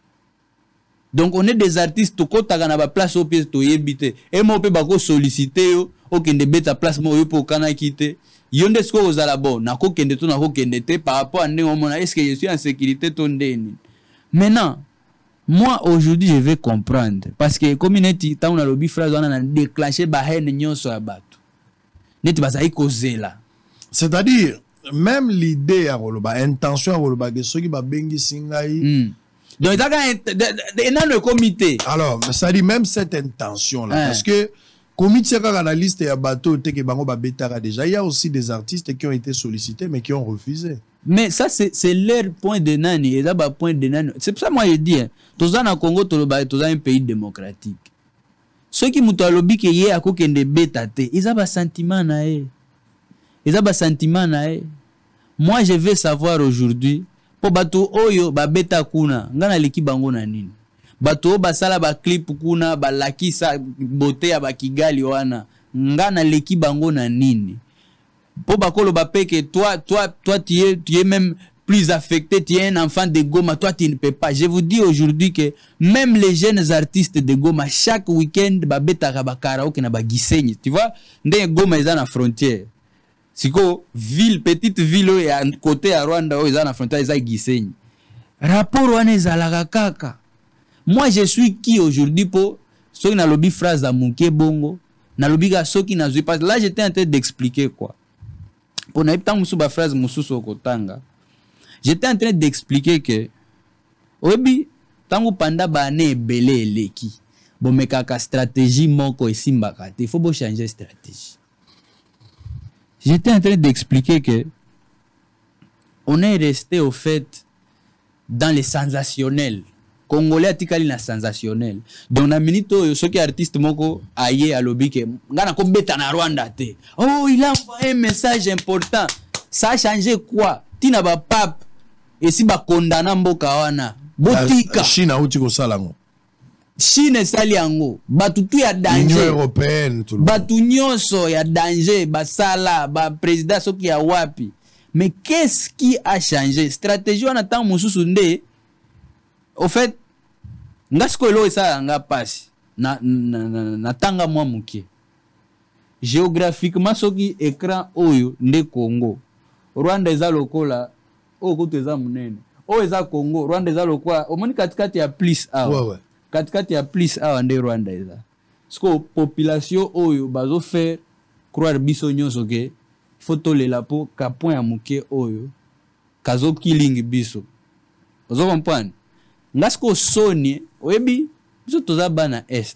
Donc on est des artistes to kota na ba place au pied to yebite. Et mo pe ba ko solliciter yo okende beta place mo yo po kana kite. Yonde sko ozala bon na ko kende to na ko kende te par rapport à ndenge mona est-ce que je suis en sécurité to ndeni. Maintenant moi aujourd'hui je vais comprendre parce que comme neti ta una lobby phrase on a déclenché ba haine nyonso ya bato. Neti bazai kozela. C'est-à-dire même l'idée à roloba intention à roloba que ceux qui ba bengi singai mm. Donc ça dans le comité. Alors ça dit même cette intention là hein. Parce que comité la liste ya bateau te ke bango ba betara déjà il y a aussi des artistes qui ont été sollicités mais qui ont refusé. Mais ça c'est leur point de nani et là ba point de nani. C'est pour ça moi je dis hein, toza na Congo toloba toza un pays démocratique. Ceux qui muto lobby ke ye akokende beta te, ils ont ba sentiment na e. Ils ont ba sentiment na e. Moi, je veux savoir aujourd'hui, pour bato oyo ba beta kuna, ngana leki bango na nini? Bato ba sala ba clip kuna, ba laki sa beauté ya ba Kigali wana, ngana leki bango na nini? Pour bakolo ba peke, toi, toi, toi, tu es, tu es même plus affecté, tu es un enfant de Goma, toi tu ne peux pas. Je vous dis aujourd'hui que même les jeunes artistes de Goma, chaque week-end, ba beta ba karaoke na ba gisenyi. Tu vois, ndenge Goma est na frontière. Siko ville, petite ville et à côté à Rwanda, ils ont la frontière, ils ont gisenyi. Rapport wana ezalaka kaka. Moi je suis qui aujourd'hui pour ceux qui na lobby phrase à Munke Bongo, na lobby ga ceux qui na zui pas. Là j'étais en train d'expliquer quoi. Pour na ipta musu ba phrase musu sokotanga. J'étais en train d'expliquer que obi tangu panda ba ne belé eleki. Bon mais kaka stratégie moko esimbaka te, il faut bo changer stratégie. J'étais en train d'expliquer que on est resté au fait dans les sensationnels. Congolais atikali na sensationnel. Donc na minito ceux qui artistes moko aye alobi ke ngana ko beta na Rwanda te. Oh, il a envoyé un message important. Ça a changé quoi? Tina ba pape et si ba condamna mboka wana. Botika. Chine uti ko salango. Chine sali yango. Batu tu ya danger. L'Union européenne tout le monde. Batu nyonso ya danger, ba sala, ba président soki ya wapi. Mais qu'est-ce qui a changé? Stratégie wana tant mususu nde. Au fait, ngasko elo esa nga passe na na na, na tanga mwa muke. Géographiquement soki écran oyo nde Congo. Rwanda eza lokola o kote eza munene. O eza Congo, Rwanda eza lokola omoni katikati ya plus awa. Ouais ouais. Katikati ya plus awa nde Rwanda eza. Sko population oyo bazo faire croire biso nyonso ke photo le la po ka point ya muke oyo kazo killing biso. Ozo comprendre? Ngasko soni oyebi biso toza bana est.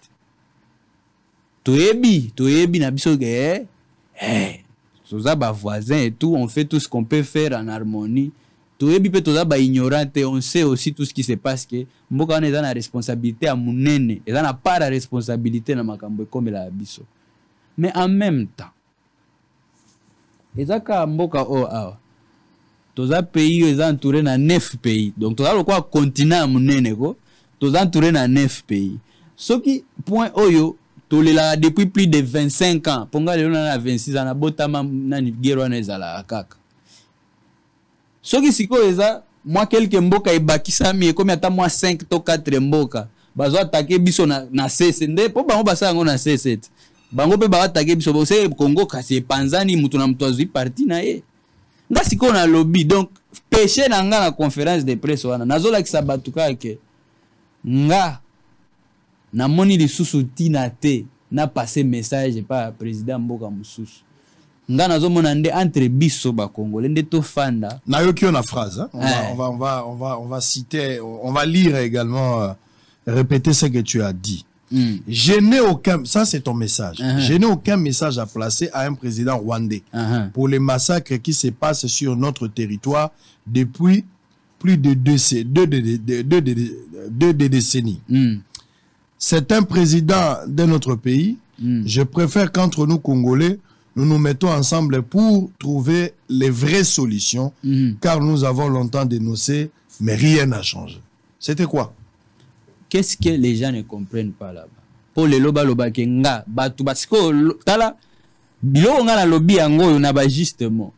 Toyebi, toyebi na biso ke eh toza ba voisins et tout, on fait tout ce qu'on peut faire en harmonie. Toyebi pe toza ba ignorant et on sait aussi tout ce qui se passe que mboka wana eza na responsabilité à munene, eza na part de responsabilité na makambo comme la biso. Mais en même temps ezaka mboka o awa toza pays est entouré na neuf pays. Donc toza lokwa continent munene ko, toza entouré na neuf pays. Ce qui point oyo tolela depuis plus de vingt-cinq ans. Ponga lelo na vingt-six ans na botama na nigero na ezala kaka. Ce qui siko eza moi quelques mboka ebakisa mi comme ata moi cinq to quatre mboka. Bazo attaquer biso na na C C D po bango basa ngo na C sept. Bango pe ba attaquer biso bo se Congo kasi panzani mutu na mutu azui parti na ye. Nga siko na lobby donc péché na nga na conférence de presse wana nazola ki sabatuka ke nga na moni lisusu tina te na passer message par président Mboka Mususu nga nazo mona nde entre biso ba Congolais nde to fanda na yo ki on a phrase hein? on, eh. va, on va on va on va on va citer on va lire également euh, répéter ce que tu as dit. Mm. Je n'ai aucun, ça c'est ton message. Uh-huh. Je n'ai aucun message à placer à un président rwandais uh-huh. pour les massacres qui se passent sur notre territoire depuis plus de deux, deux, deux, deux, deux, deux, deux décennies. Mm. C'est un président de notre pays. Mm. Je préfère qu'entre nous Congolais, nous nous mettons ensemble pour trouver les vraies solutions, mm. car nous avons longtemps dénoncé, mais rien n'a changé. C'était quoi? Qu'est-ce que les gens ne comprennent pas là-bas? Pour les loba loba kenga batu basiko tala bilo nga na lobby yango na ba justement.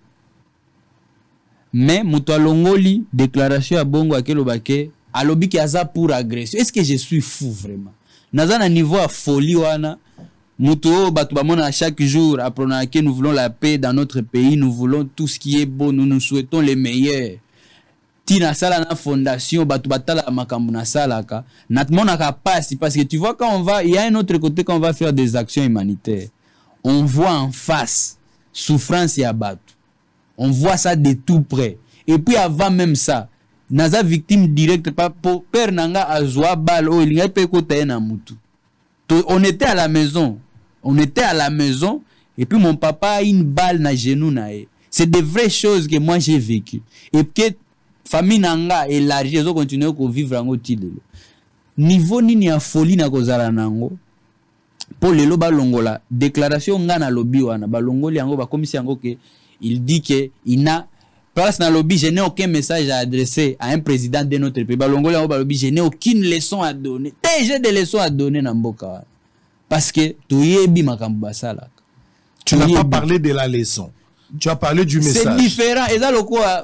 Mais muto alongoli déclaration ya bongo akeloba ke alobi ki aza pour agression. Est-ce que je suis fou vraiment? Naza na niveau à folie wana muto batu bamona chaque jour apprenant que nous voulons la paix dans notre pays, nous voulons tout ce qui est bon, nous nous souhaitons les meilleurs. Tina sala na fondation batu batala makambu na salaka natmona ka passe parce que tu vois quand on va il y a un autre côté quand on va faire des actions humanitaires on voit en face souffrance ya batu on voit ça de tout près et puis avant même ça naza victime directe pas pour père nanga azwa bal o il y a pe côté na mutu on était à la maison on était à la maison et puis mon papa a une balle na genou na e. C'est des vraies choses que moi j'ai vécu et que famille nanga élargie zo continuer ko vivre en otile niveau nini ya folie na kozala nango pour lelo balongola déclaration nga na lobby wana balongoli yango ba komisi yango ke il dit que il n'a place dans le lobby, je n'ai aucun message à adresser à un président de notre pays. Balongola au lobby, je n'ai aucune leçon à donner. J'ai des leçons à donner dans Mboka. Parce que tu yebi makambo basala. Tu n'as pas parlé de la leçon. Tu as parlé du message. C'est différent. Et ça, le quoi,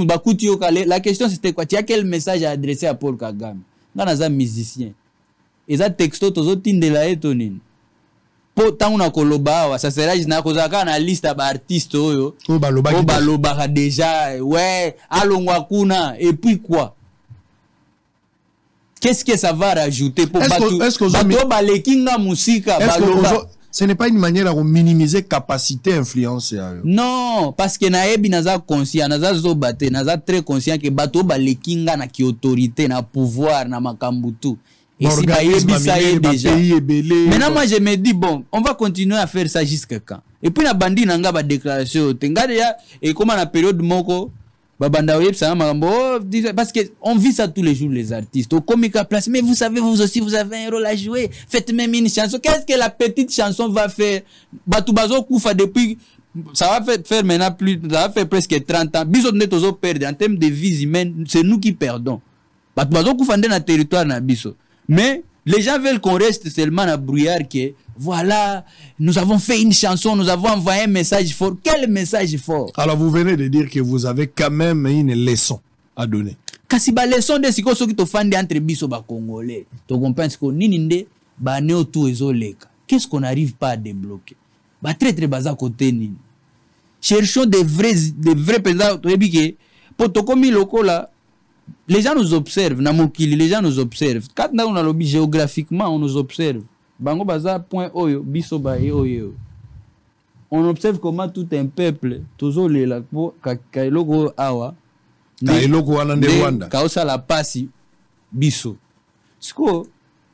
la question c'était quoi? Tu as quel message à adresser à Paul Kagame? Dans un musicien. Et ça, texto, tous autres de la étonine. Pour tant na koloba, ça sera juste na kozaka na liste d'artistes oyo. Oh baloba. Oh baloba déjà. Ouais, alongwa kuna. Et puis quoi? Qu'est-ce que ça va rajouter pour Batou? Est-ce que Batou balekinga musika baloba? Ce n'est pas une manière à minimiser capacité influence. Non, parce que naebi naza conscient, naza zobate, naza très conscient que Batou balekinga na ki autorité, na pouvoir, na makambutu. Et si bayebi ça y est déjà. Maintenant moi je me dis bon, on va continuer à faire ça jusqu'à quand? Et puis na bandi nanga ba déclaration, tenga déjà et comment la période moko babanda oyeb ça makambo parce que on vit ça tous les jours les artistes au comique à place, mais vous savez vous aussi vous avez un rôle à jouer, faites même une chanson. Qu'est-ce que la petite chanson va faire? Batou bazo koufa depuis ça va faire, faire maintenant plus ça va faire presque trente ans. Biso net ozo perdre en termes de vies humaines, c'est nous qui perdons. Batou bazo koufa dans territoire na biso. Mais les gens veulent qu'on reste seulement à brouillard que voilà, nous avons fait une chanson, nous avons envoyé un message fort. Quel message fort? Alors vous venez de dire que vous avez quand même une leçon à donner. Kasi ba leçon de siko soki to fande entre biso ba congolais. To comprends ce qu'on nini nde ba neo tout ezoleka. Qu'est-ce qu'on n'arrive pas à débloquer? Ba très très baza côté nini. Cherchons des vrais des vrais présidents to ebike pour to komi loko là. Les gens nous observent, Namokili, les gens nous observent. Quand on a lobby géographiquement, on nous observe. Bango baza point oyo, biso ba e oyo. On observe comment tout un peuple, toujours les là, kailoko awa. Kailoko wana de Rwanda. Kaosa la pasi, biso. Siko,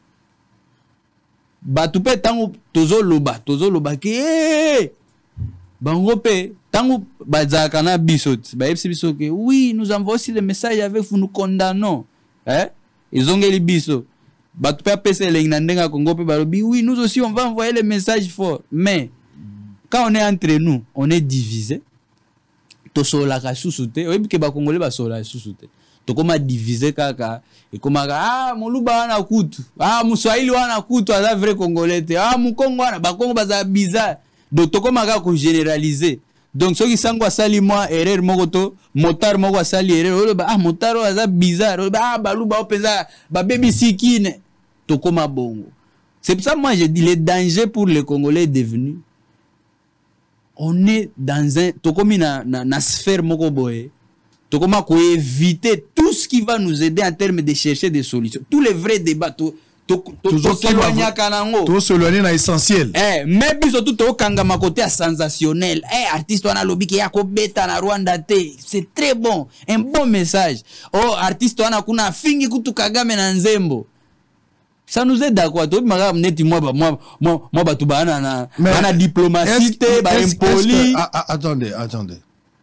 batupe tango tozo loba, tozo loba ki, bango pe, tango bazaka na bisot, ba epsi biso ke, oui, nous envoyons aussi le message avec vous, nous condamnons. Hein? Ils ont les biso. Batu pe pese le inandenga Congo pe balobi, oui, nous aussi on va envoyer le message fort. Mais quand on est entre nous, on est divisé. To sola ka susute, oyebi ke ba Congolais ba sola susute. To koma diviser kaka et koma ah moluba wana kutu. Ah muswahili wana kutu ala vrai Congolais te. Ah mukongo wana ba Kongo baza bizarre. Donc to koma ka ko généraliser. Donc ceux qui sangwa sali moi erreur moko to motar moko sali erreur ah motar aza bizarre ah baluba opeza ba baby sikine to koma bongo. C'est pour ça moi je dis le danger pour les Congolais est devenu on est dans un to comme na na, na sphère moko boye to koma ko éviter tout ce qui va nous aider en termes de chercher des solutions. Tous les vrais débats to toujours s'éloigner kanango tout s'éloigner na essentiel eh mais biso tout to kanga makote sensationnel eh artiste wana lobi ki yako beta na Rwanda te c'est très bon un bon message oh artiste wana kuna fingi kutu Kagame na nzembo ça nous aide à quoi toi mara neti moi moi moi moi batu bana na na diplomatie te ba impoli. Attendez attendez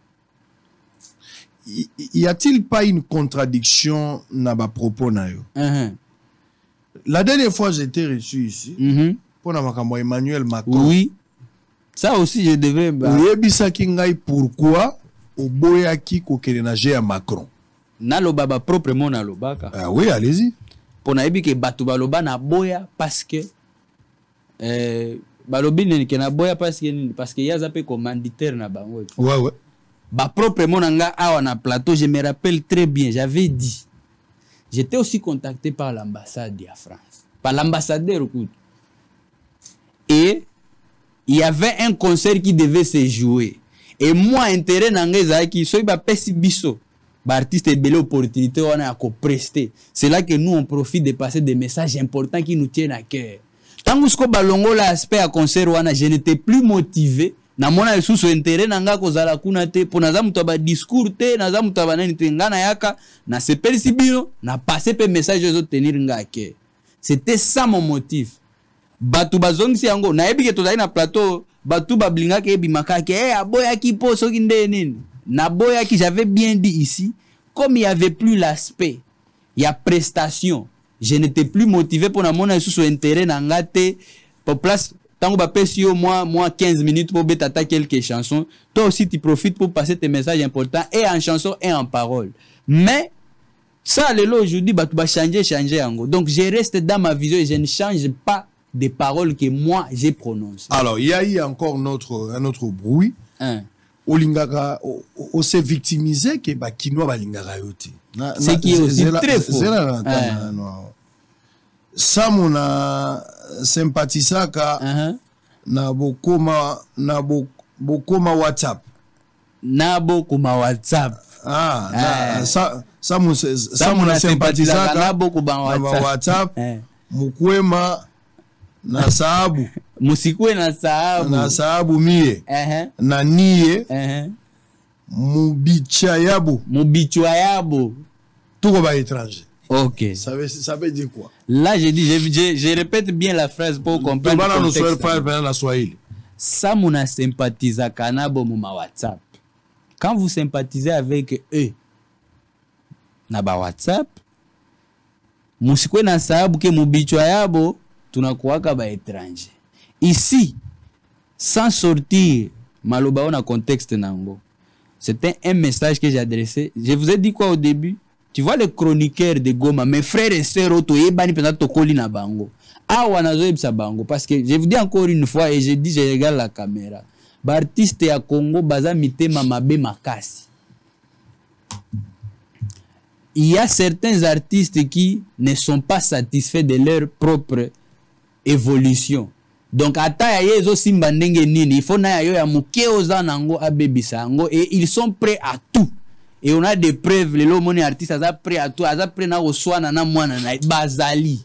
y a-t-il pas une contradiction na ba propos na yo? uh-huh. La dernière fois, j'étais reçu ici mm-hmm. pour Emmanuel Macron. Oui. Ça aussi, je devrais. Oui, pourquoi au boyaki kokerenager à Macron? Naloba ba proprement naloba. Ah oui, allez-y. Pour naebi ke batu baloba na boya parce que euh balobi ne ke na boya parce que parce que yaza pe commanditaire na bango. Ouais ouais. Ba proprement nanga awa na plateau, je me rappelle très bien, j'avais dit. J'étais aussi contacté par l'ambassade de la France, par l'ambassadeur. Et il y avait un concert qui devait se jouer. Et moi, intérêt n'angeza qui soit ba pesi biso, ba artiste et belle opportunité on a prester. C'est là que nous on profite de passer des messages importants qui nous tiennent à cœur. Tant que ce balongo l'aspect à concert wana, je n'étais plus motivé. Na mona sous intérêt nanga kozala kuna te pour naza muto ba discours te naza muto ba nani te ngana yaka na se persibino na passer pe message zo tenir ngake. C'était ça mon motif. Batu bazongisi yango na yebi ke tozali na plateau batu bablinga ke bimaka ke eh aboya ki po soki nde nini na boya ki j'avais bien dit ici comme il y avait plus l'aspect il y a prestation je n'étais plus motivé pour na mona sous intérêt nanga te pour place tant que tu as moi, moi quinze minutes pour bêta quelques chansons, toi aussi tu profites pour passer tes messages importants et en chanson et en parole. Mais ça, le lot aujourd'hui, bah, tu vas changer, changer en gros. Donc je reste dans ma vision et je ne change pas des paroles que moi j'ai prononcées. Alors, il y a eu encore notre, un autre bruit. Hein. Olingaka, on s'est victimisé que bah Kinoa balingaka yote. C'est qui est aussi très faux. Ça mon a sympathisaka uh-huh. na bokoma na bokoma WhatsApp. Na bokoma WhatsApp. Ah, na, ça ça mon ça mon a sympathisaka na bokoma WhatsApp. WhatsApp. Mukwema na sababu musikwe na sababu na sababu mie uh-huh. na nie uh-huh. mubicha yabo mubichwa yabo tout ba étranger. Ok. Ça veut, ça veut dire quoi? Là, je dis, je, je, je répète bien la phrase pour comprendre le contexte. Ça, mon a sympathisé kanabo muma WhatsApp. Quand vous sympathisez avec eux, na ba WhatsApp, musikwe na sababu ke mubichwa yabo tunakuwaka ba étranger. Ici, sans sortir maloba on a contexte nango. C'était un message que j'ai adressé. Je vous ai dit quoi au début? Tu vois les chroniqueurs de Goma, mes frères et sœurs, auto yebani penda tokoli na bango. Awa nazo yebisa bango parce que je vous dis encore une fois et je dis je regarde la caméra. Ba artiste ya Congo baza mitema mabe makasi. Il y a certains artistes qui ne sont pas satisfaits de leur propre évolution. Donc ata ya yezo simba ndenge nini, il faut na yo ya mukeo za nango abebisa ngo et ils sont prêts à tout. Et on a des preuves, les lomoni artistes, ils sont prêts à tout, ils sont prêts à oswana na mwana na bazali.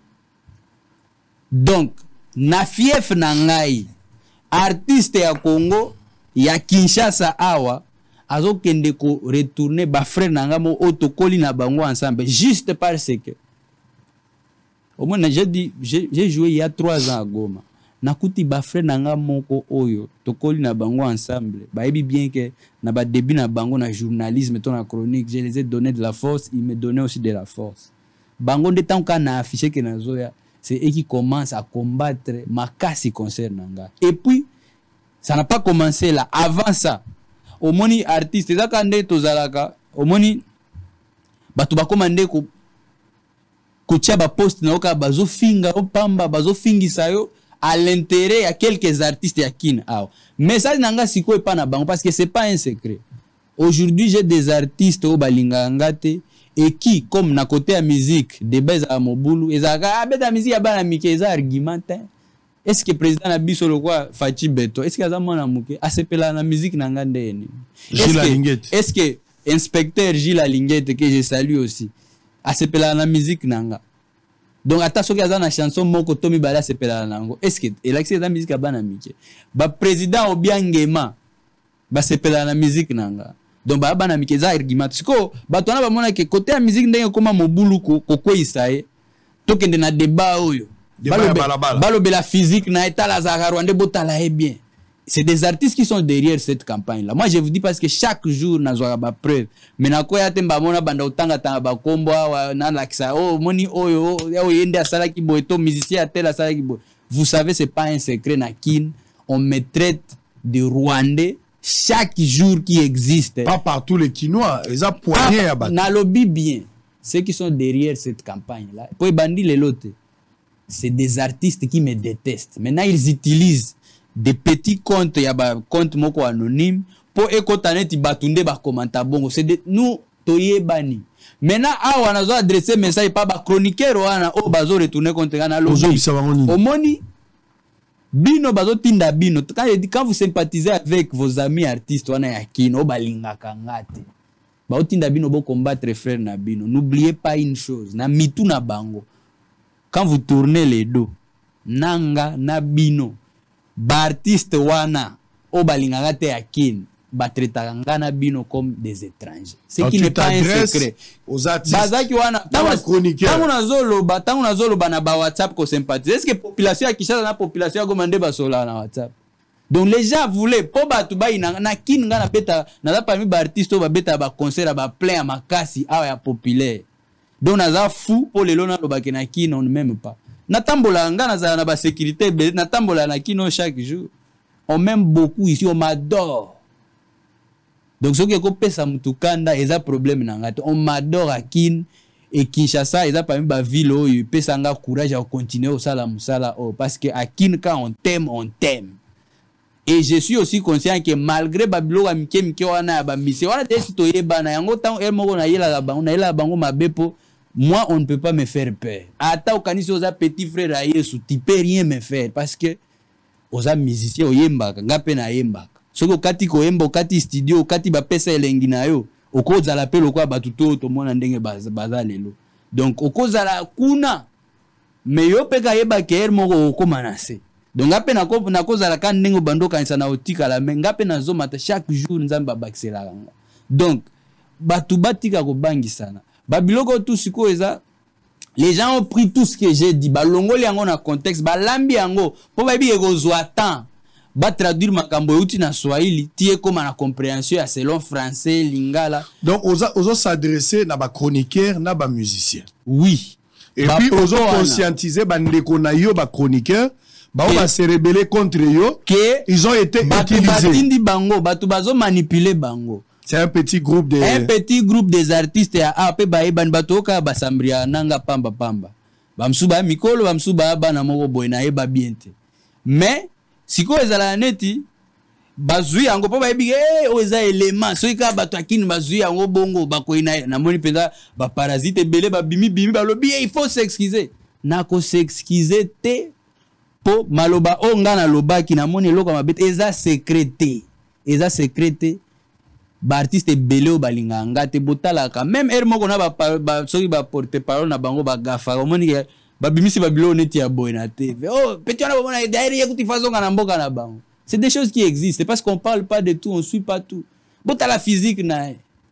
Donc, na fief na ngai, artiste ya Congo, ya Kinshasa awa, azo kende ko retourner ba frère na ngamo otokoli na bango ensemble, juste parce que, au moins, j'ai dit, j'ai joué il y a trois ans à Goma. Nakuti ba frère na nga moko oyo tokoli na bango ensemble ba ebi bien que na ba début na bango na journalisme ton na chronique je les ai donné de la force, ils me donnaient aussi de la force bango de tant qu'on a affiché que na zoya c'est eux qui commencent à combattre makasi concerne nga et puis ça n'a pas commencé là avant ça au moni artiste za kande tozalaka au moni batu ba commandé ko ko tia ba post na oka bazo finga opamba bazo fingisa yo à l'intérêt, il y a quelques artistes à Kin. Message nanga siko pas na bango parce que c'est pas un secret. Aujourd'hui, j'ai des artistes au balinga ngate et qui comme na côté à musique de base à Mobulu, ils a ah ben la musique a ba na mike ils argumenté. Est-ce que président na biso le quoi Fachi Beto, est-ce que ça mona muke asepela na musique nanga ndeni? Est-ce que inspecteur Gilles Linguette que je salue aussi asepela na musique nanga? Donc attention qu'il y a une chanson moko tomi bala sepela nango. Est-ce que et l'accès la musique bana mike. Ba président Obiangema ba sepela na musique nanga. Donc ba bana mike za argument. Siko ba tona ba mona ke côté la musique ndenge koma Mobulu ko ko isaye. Tokende na débat oyo. Balo bela physique na etala za Rwanda botala est bien. C'est des artistes qui sont derrière cette campagne là. Moi je vous dis parce que chaque jour na zoa ba preuve. Mais na ko ya temba mona banda utanga tanga ba kombo na lakisa oh moni oyo o yende asala ki boeto musicien atel asala ki bo. Vous savez c'est pas un secret na kin on me traite de Rwandais chaque jour qui existe. Pas partout les Kinois, ils ont poigné à battre. Na lobby bien. Ceux qui sont derrière cette campagne là. Pour bandi les lotes. C'est des artistes qui me détestent. Maintenant ils utilisent des petits comptes, il y a des comptes moko anonymes pour écouter ti batunde ba commentaire bongo c'est de nous toye bani maintenant awa nazo adresser message pas ba chroniqueur wana o bazo retourner compte kana lobby omoni bino bazo tinda bino quand quand vous sympathisez avec vos amis artistes wana ya kino balinga kangate ba tinda bino bo combattre frère na bino n'oubliez pas une chose na mitu na bango quand vous tournez les dos nanga na bino ba artiste wana o balingaka te akin ba traitaka ngana bino comme des étrangers ce qui n'est pas un secret aux artistes bazaki wana tangu nazolo ba tangu nazolo ba na ba WhatsApp ko sympathise est-ce que population ya Kinshasa na population ya Goma nde ba sola na WhatsApp donc les gens voulaient po ba tu ba ina na kin ngana beta na parmi ba artiste ba beta ba concert ba plein ya makasi awa ya populaire donc naza fou pour les lona lo ba na kin on même pas natambola nga nazala na ba sécurité belé natambola na kino chaque jour. On m'aime beaucoup ici, on m'adore. Donc ce qui est pesa mutukanda eza problème na ngate. On m'adore à Kin et Kinshasa eza parmi ba ville où il pesa nga courage à continuer au sala musala oh parce que à Kin quand on t'aime, on t'aime. Et je suis aussi conscient que malgré babilo wa mike mike wana ba mise wana tesi to yeba na yango tant el moko na yela ba na yela bango mabepo. Moi, on ne peut pas me faire peur. Ata okanisi oza petit frère à Yesu, tu peux rien me faire parce que oza musicien oyembaka, ngape na yembaka. Soko kati ko yemba, kati studio, kati ba pesa elengi na yo, okoza la pelo kwa batuto to mona ndenge baza lelo. Donc okoza la kuna me yo peka yeba ke er moko okomanase. Donc ngape na ko na koza la kan ndenge bando kanisa na otika la me ngape na zo mata chaque jour nzamba bakisela kanga. Donc batu batika ko bangi sana. Babiloko tout siko eza les gens ont pris tout ce que j'ai dit balongo liango na contexte balambi yango po babi ekozwa temps ba traduire makambo uti na Swahili tie comme na compréhension ya selon français lingala. Donc oza ozo s'adresser na ba chroniqueur na ba musicien. Oui. Et ba puis ozo conscientiser ba ndeko na yo ba chroniqueur ba on va se rebeller contre yo que ils ont été utilisés. Batindi bango batu bazo manipuler bango. C'est un petit groupe de un petit groupe des artistes à ape ba iban batoka basambria nanga pamba pamba. Bamsuba mikolo bamsuba bana moko boy na eba biente. Mais siko ezala neti bazui yango po ba ebi eh oza élément so ika bato akini bazui yango bongo bakoina na moni penza ba parasite belé ba bimi bimi ba lobi il faut s'excuser. Na ko s'excuser te po maloba onga na loba ki na moni loko mabete eza secrété. Eza secrété. Ba artiste belé balinga ngate botalaka même er moko na ba ba soki ba porte parole na bango ba gafa omoni ke ba bimisi ba bilo neti ya boy na T V oh petit on a bona derrière kuti façon na mboka na bango c'est des choses qui existent parce qu'on parle pas de tout on suit pas tout botala physique na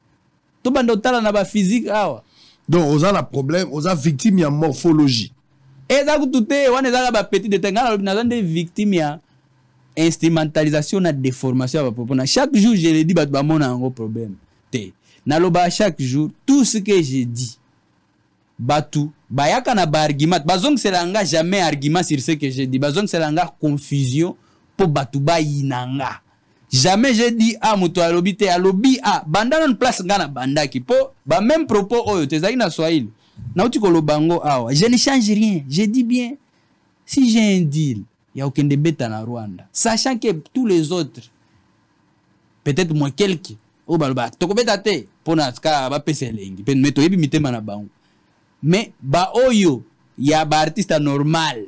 to bando tala na ba physique awa donc oza la problème oza victime ya morphologie eza kutute wana eza ba petit détail na des victimes ya instrumentalisation na déformation à propos. Chaque jour, je le dis, bah, bah, mon a un gros problème. Té. Naloba chaque jour, tout ce que j'ai dit, bah, tout, bah, y'a qu'un argument. Bah, donc, c'est l'anga jamais argument sur ce que j'ai dit. Bah, donc, c'est l'anga confusion pour batu ba inanga. Jamais j'ai dit, ah, mouto alobi, te alobi, ah, banda non place ngana banda ki po, bah, même propos, oh, te zaï na Swahili. Na uti ko lo bango, ah, je ne change rien. J'ai dit bien, si j'ai un deal, il y a aucun débat en Rwanda. Sachant que tous les autres, peut-être moins quelques, oh balba, to ko betate, pona ska ba pese lengi, pen meto yebi mitema na bango. Mais ba oyo, ya ba artiste normal.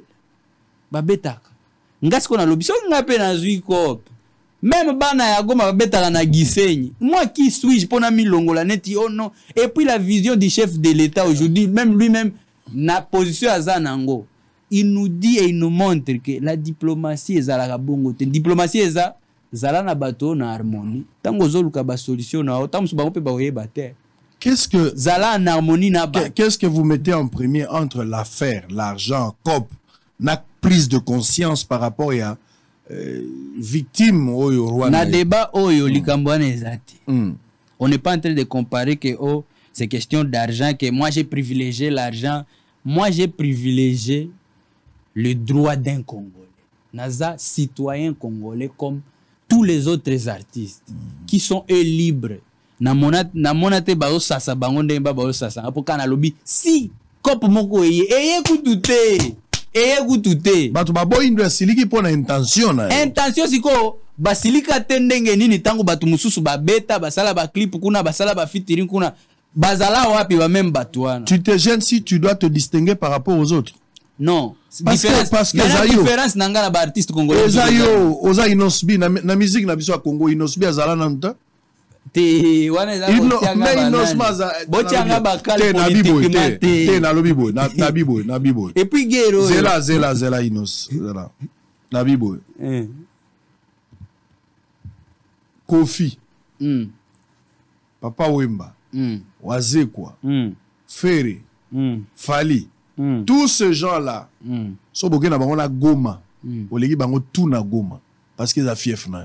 Ba betaka. Ngas ko na lobi so ngape na zui kop. Même bana ya goma ba betaka na Gisenyi. Moi qui suis-je pona milongola neti oh non. Et puis la vision du chef de l'État aujourd'hui, même lui-même na position azanango. Il nous dit et il nous montre que la diplomatie est à la bongo. La diplomatie est à la bateau na harmonie. Tant que vous avez solution na autant que vous avez battre. Qu'est-ce que zala en harmonie na ba. Qu'est-ce que vous mettez en premier entre l'affaire, l'argent, cop, na prise de conscience par rapport à euh, victime oyo Rwanda. Na débat oyo likambwana ezati. On n'est pas en train de comparer que oh c'est question d'argent que moi j'ai privilégié l'argent, moi j'ai privilégié le droit d'un Congolais. Naza citoyen congolais comme tous les autres artistes mm. qui sont eux libres. Na monate na monate ba osasa bango ndemba ba osasa. Apoka na lobi si cop moko eye eye kutute. Eye kutute. Batu ba boy ndo siliki pona intention na. Intention siko basilika tendenge nini tango batu mususu ba beta basala ba clip kuna basala ba featuring kuna bazala wapi ba même batuana. Tu te gênes si tu dois te distinguer par rapport aux autres. Non, parce différence, que parce que la différence nanga na ba artiste congolais. Ozayo, oza inosbi na na musique na biso Congo inosbi azala nanta. Te wana za botianga ba. Botianga ba kale politiquement te. Te na lobi boy, na na biboy, na biboy. Et puis guerre. Zela zela zela inos, zela. Na biboy. Eh. Kofi. Mm. Papa Wemba. Mm. Wazekwa. Mm. Ferry. Mm. Fali. Mm. Tous ces gens-là, mm. so boke na bango na Goma, mm. oleki bango tout na Goma, parce qu'ils a fief na yo.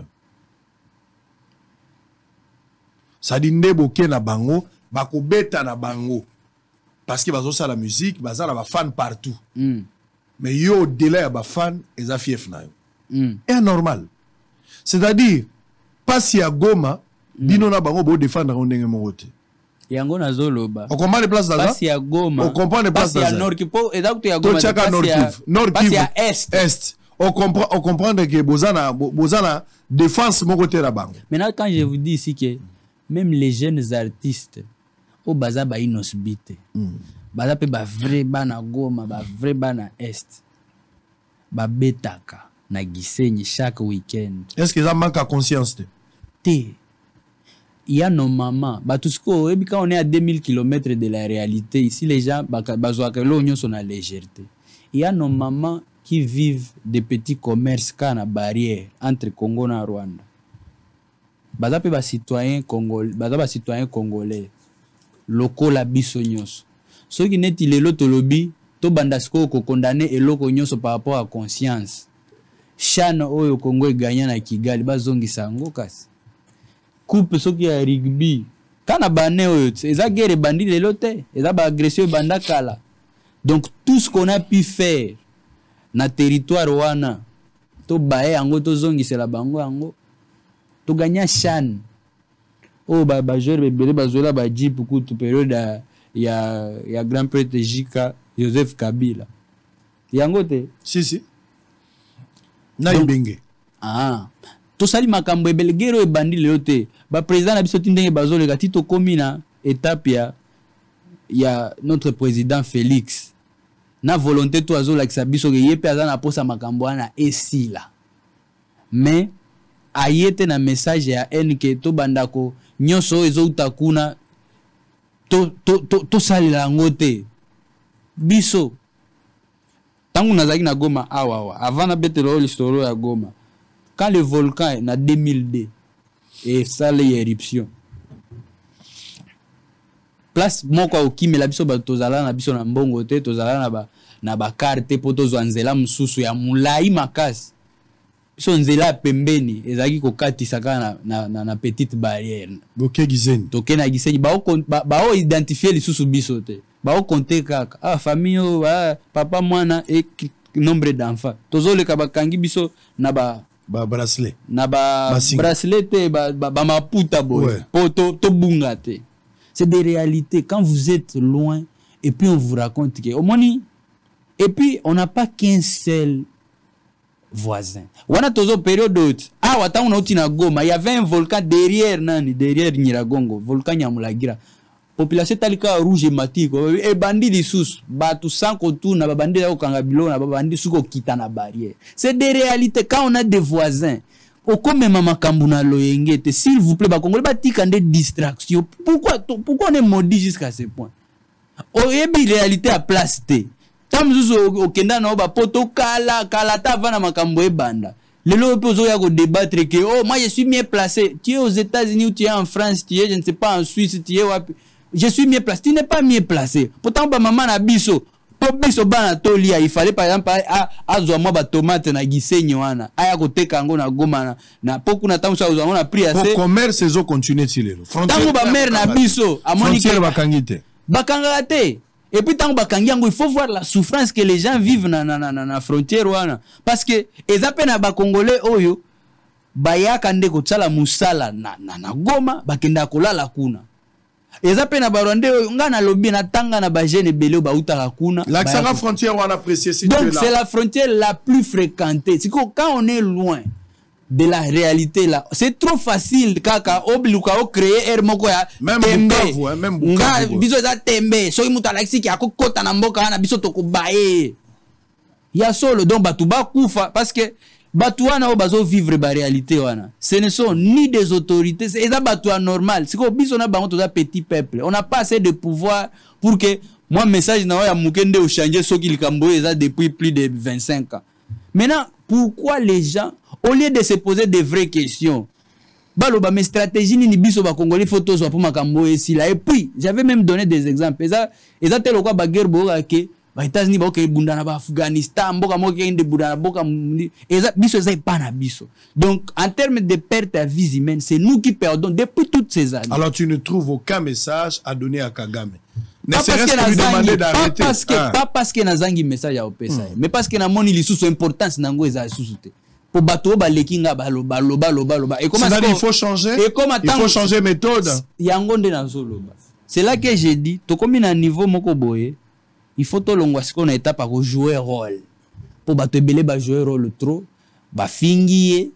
Ça dit nde boke na bango, bako beta na bango, parce que bazo sa la musique, baza la ba fan partout. Mm. Mais yo au-delà ya ba fan eza fief na yo. Mm. Et normal. C'est-à-dire pas si à Goma bino na bango bo défendre ndenge moko te. Yango na zoloba. On comprend les places d'Aza? Pas si à Goma. On comprend les places d'Aza. Pas si à Nord Kivu. Exactement ya Goma. To chaka Nord Kivu. Nord Kivu. Pas si à Est. Est. On comprend on comprend que bozana bozana défense moko te la bango. Maintenant quand je vous dis ici que même les jeunes artistes au baza ba inosbite. Mm. Baza pe ba vrai bana Goma, ba vrai bana Est. Ba betaka na Gisenyi chaque week-end. Est-ce que ça manque à conscience te? Te. Il y a nos mamans. Bah, tout ce qu'on, et puis quand on est à deux mille kilomètres de la réalité, ici les gens, bah, bah, l'oignon sont à légèreté. Il y a nos mamans qui vivent des petits commerces quand la barrière entre Congo et Rwanda. Bah, ça peut être citoyen congolais, bah, ça citoyen congolais, locaux la bisognos. Ceux qui n'est il est l'autre lobby, to bandasko ko condamné et loko nyonso par rapport à conscience. Chan oyo Congo gagnant na Kigali, ba zongi sango kasi. Coupe ce qui est rugby. Quand on a banné, ils ont guerre bandit de l'autre, ils ont agressé banda kala. Donc tout ce qu'on a pu faire na territoire wana, to bae ango to zongi c'est la bango ango, to gagner chan. Oh ba ba joueur bébé ba zola ba jeep pour toute période il y a il y a grand prêtre Jika Joseph Kabila. Yango te. Si si. Na ibenge. Ah. To sali makambo ebelgero e bandi leote ba président na biso tindenge bazo le gatito komina étape ya ya notre président Félix na volonté to azo la kisabiso ke yepe azana posa makambo ana esila mais ayete na message ya N K to bandako nyoso ezo utakuna to to to, to sali la ngote biso tangu nazaki na Goma awa awa avant na betelo l'histoire ya Goma. Quand le volcan est en deux mille deux et ça l'éruption. Place moko okime la biso ba tozala na biso na mbongo te tozala na ba na ba carte po tozo nzela mususu ya mulai makasi. Biso nzela pembeni ezaki ko katisa kana na, na na petite barrière. Boke Gisenyi. Toke na Gisenyi ba o ba, ba o identifier lisusu biso te. Ba o compter kaka ah famille ah, papa mwana et nombre d'enfants. Tozo le kabakangi biso na ba ba bracelet na ba bracelet te ba ba, ba maputa boy ouais. Po to to bungate. C'est des réalités quand vous êtes loin et puis on vous raconte que au moni et puis on n'a pas qu'un seul voisin. Wana tozo période ah wata on oti na Goma il y avait un volcan derrière nani derrière Nyiragongo volcan Nyamulagira. Population talika rouge et matiko et bandi lisusu batu sanko tout na bandi ya okangabilo na bandi suko kita na barrière. C'est des réalités quand on a des voisins. Okome mama kambuna loyengete s'il vous plaît ba Congolais ba tika des distractions. Pourquoi pourquoi on est maudit jusqu'à ce point? Oyebi réalité à place te. Tamzuzu okenda na ba poto kala kala ta vana makambo e banda. Lelo pozo ya ko débattre que oh moi je suis mieux placé. Tu es aux États-Unis ou tu es en France, tu es je ne sais pas en Suisse, tu es wapi. Je suis mieux placé. Tu n'es pas mieux placé. Pourtant, ba maman na biso. Po biso bana tolia. Il fallait par exemple à à zwa ba tomate na Gisenyi wana. Aya ko teka ngo na Goma na na poku na tamusa zwa na prix assez. Pour commerce ezo continuer tilelo. Tango ba mère na biso. Amoni ke bakangite. Bakangate. Et puis tango bakangi ngo il faut voir la souffrance que les gens vivent na na na na frontière wana. Parce que ezape na ba Congolais oyo bayaka ndeko tsala musala na na, na Goma bakenda kolala kuna. Ezape na barwande ngana lobi na tanga na bajene belé ba utaka kuna. La frontière on apprécie si donc c'est la frontière la plus fréquentée. C'est quand on est loin de la réalité là, c'est trop facile kaka obliuka o créer air moko ya même Bukavu, même Bukavu. Nga biso za tembe, so imuta laxi ki akokota na mboka na biso to ko bae. Ya solo donc batu ba kufa parce que batu wana o bazo vivre ba réalité wana. Ce ne sont ni des autorités, c'est ça batu normal. C'est ko biso na bango to za petit peuple. On n'a pas assez de pouvoir pour que moi message na ya mukende o changer so ki likambo eza depuis plus de vingt-cinq ans. Maintenant, pourquoi les gens au lieu de se poser des vraies questions, baloba mes stratégies ni biso ba Congolais photos pour makambo et si là et puis j'avais même donné des exemples. Et ça et ça tel quoi ba guerre boka ke ba États-Unis ba ke bunda na ba Afghanistan mboka mo ke inde bunda na boka et ça biso ça pas na biso. Donc en termes de perte à vie humaine, c'est nous qui perdons depuis toutes ces années. Alors tu ne trouves aucun message à donner à Kagame. Ne serait-ce que lui demander d'arrêter. Pas parce que ah. pas parce que nazangi message ya opesa, mm. mais parce que na moni lisusu importance nango eza sous-te. Pour bateau ba lekinga ba loba loba loba loba. Et comment il faut changer. Et comme il faut changer méthode. Yango nde nazo loba. C'est là que j'ai dit to komi na niveau moko boye, il faut to longwa ce qu'on a étape à jouer rôle. Pour bateau belé ba jouer rôle trop, ba fingi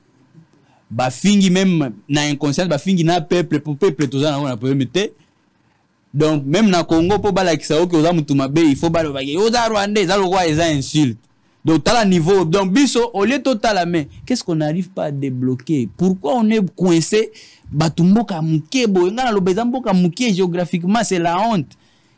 ba fingi même na inconscience ba fingi na peuple pour peuple tout ça na peut mettre. Donc même na Congo pour bala ki sao que oza mutu mabe il faut bala ba oza rwandais za lokwa eza insulte. Donc t'as la niveau donc biso au lieu total la main qu'est-ce qu'on n'arrive pas à débloquer? Pourquoi on est coincé batumboka muke boye ngana lobeza mboka muke géographiquement c'est la honte.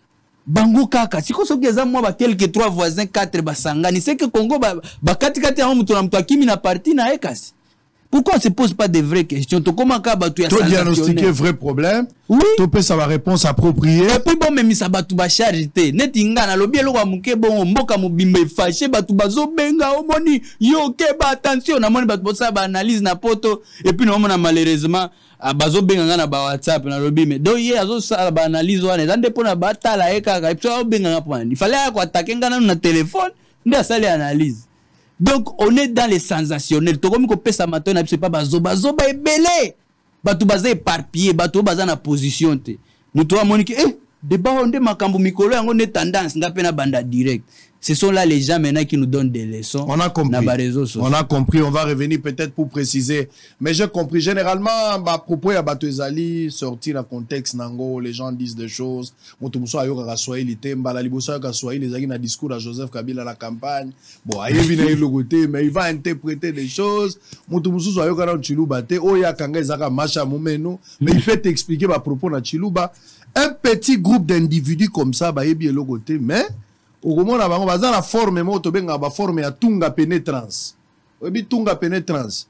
Bango kaka siko soki eza moi ba quelques trois voisins quatre basangani c'est que Congo ba ba kati kati ya mutu na mutu akimi na parti na ekasi. Pourquoi on ne se pose pas de vraies questions? Tu comment tu diagnostiquer vrai problème? Oui. Tu peux savoir réponse appropriée. Et puis bon, même ça va tout charger. Netinga na lobi lo wa muke bon mboka mobimba fâché batu bazo benga omoni yo keba attention na moni batu ça ba analyse na poto et puis na mona malheureusement bazo benga na ba WhatsApp na lobi mais do ye azo ça ba analyse wana zande pona batala eka ka et puis benga na point. Il fallait ko attaquer ngana na téléphone ndio asali analyse. Donc on est dans les sensationnels. To comme ko pesa matin na c'est pas bazo bazo ba ebele. Batu baza éparpillé, batu baza na position te. Muto a monique eh débat onde makambo mikolo yango ne tendance nga pena banda direct. Ce sont là les gens maintenant qui nous donnent des leçons. On a compris. On a compris. On va revenir peut-être pour préciser. Mais j'ai compris. Généralement, à propos de Batouezali, sorti dans le contexte, nango, les gens disent des choses. Moutoumousou a yoka Swahili, Temba, la Liboussa a Swahili, les agis discours à Joseph Kabila à la campagne. Bon, aïe, vient le côté, mais il va interpréter des choses. Moutoumousou a yoka dans Chiluba, te, oh, ya kanga zaka macha moumeno. Mais il fait t'expliquer à propos de Chiluba. Un petit groupe d'individus comme ça, bah, il y a le côté, mais, au moment où on va dans la forme, on va la forme à tunga pénétrance. Oui, tunga pénétrance.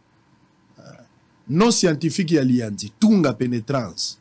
Non scientifique, il y a dit tunga pénétrance.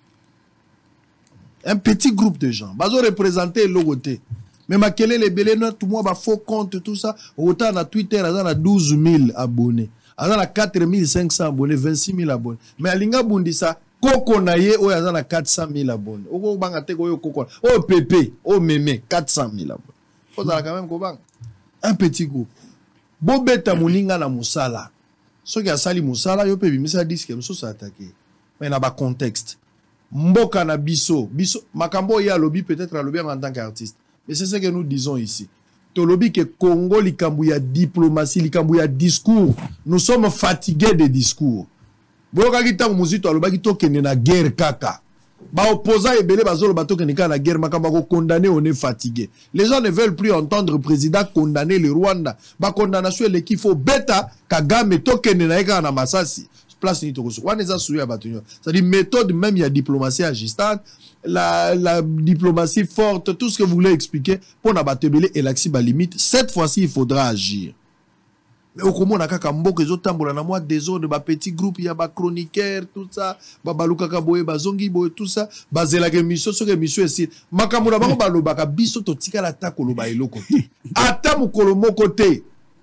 Un petit groupe de gens. Ils ont représenté le côté. Mais ma quel est le belé, tout le monde a faux compte, tout ça. Autant na Twitter, ils ont douze mille abonnés. Ils ont quatre mille cinq cents abonnés, vingt-six mille abonnés. Mais à Linga Bundisa, Koko na ye, oh, ils ont quatre cent mille abonnés. Oh, bangate, oh, Koko. Oh, Pépé, oh, Mémé, quatre cent mille abonnés. Faut quand même Kobang. Un petit groupe. Bobeta Mouninga na Moussala. Ce qui a sali Moussala, yo pe bimisa disque, mso sa attaqué. Mais na ba contexte. Mboka na biso. Biso, makambo ya lobby peut-être à lobby en tant qu'artiste. Mais c'est ce que nous disons ici. To lobby que Congo, likambu ya diplomatie, likambu ya discours. Nous sommes fatigués des discours. Boyoka kita muzito aloba ki tokende na guerre kaka. Ba opposant ebele bazolo bato kenika na guerre makamba ko condamné, on est fatigué. Les gens ne veulent plus entendre le président condamner le Rwanda. Ba condamnation l'équipe faut beta Kagame tokende na eka na masasi. Place ni toko. Wana za suya batunyo. C'est-à-dire méthode même il y a diplomatie agistante, la la diplomatie forte, tout ce que vous voulez expliquer pour na batebele et l'axi ba limite. Cette fois-ci il faudra agir. Mais au comment on a kaka mboka ezotambola na moi des autres ba petit groupe ya ba chroniqueur tout ça ba baluka kaboye ba zongi boye tout ça ba zela ke mission so ke mission esi makamura bango ba lobaka biso to tika la ta koloba eloko te ata mukolo moko te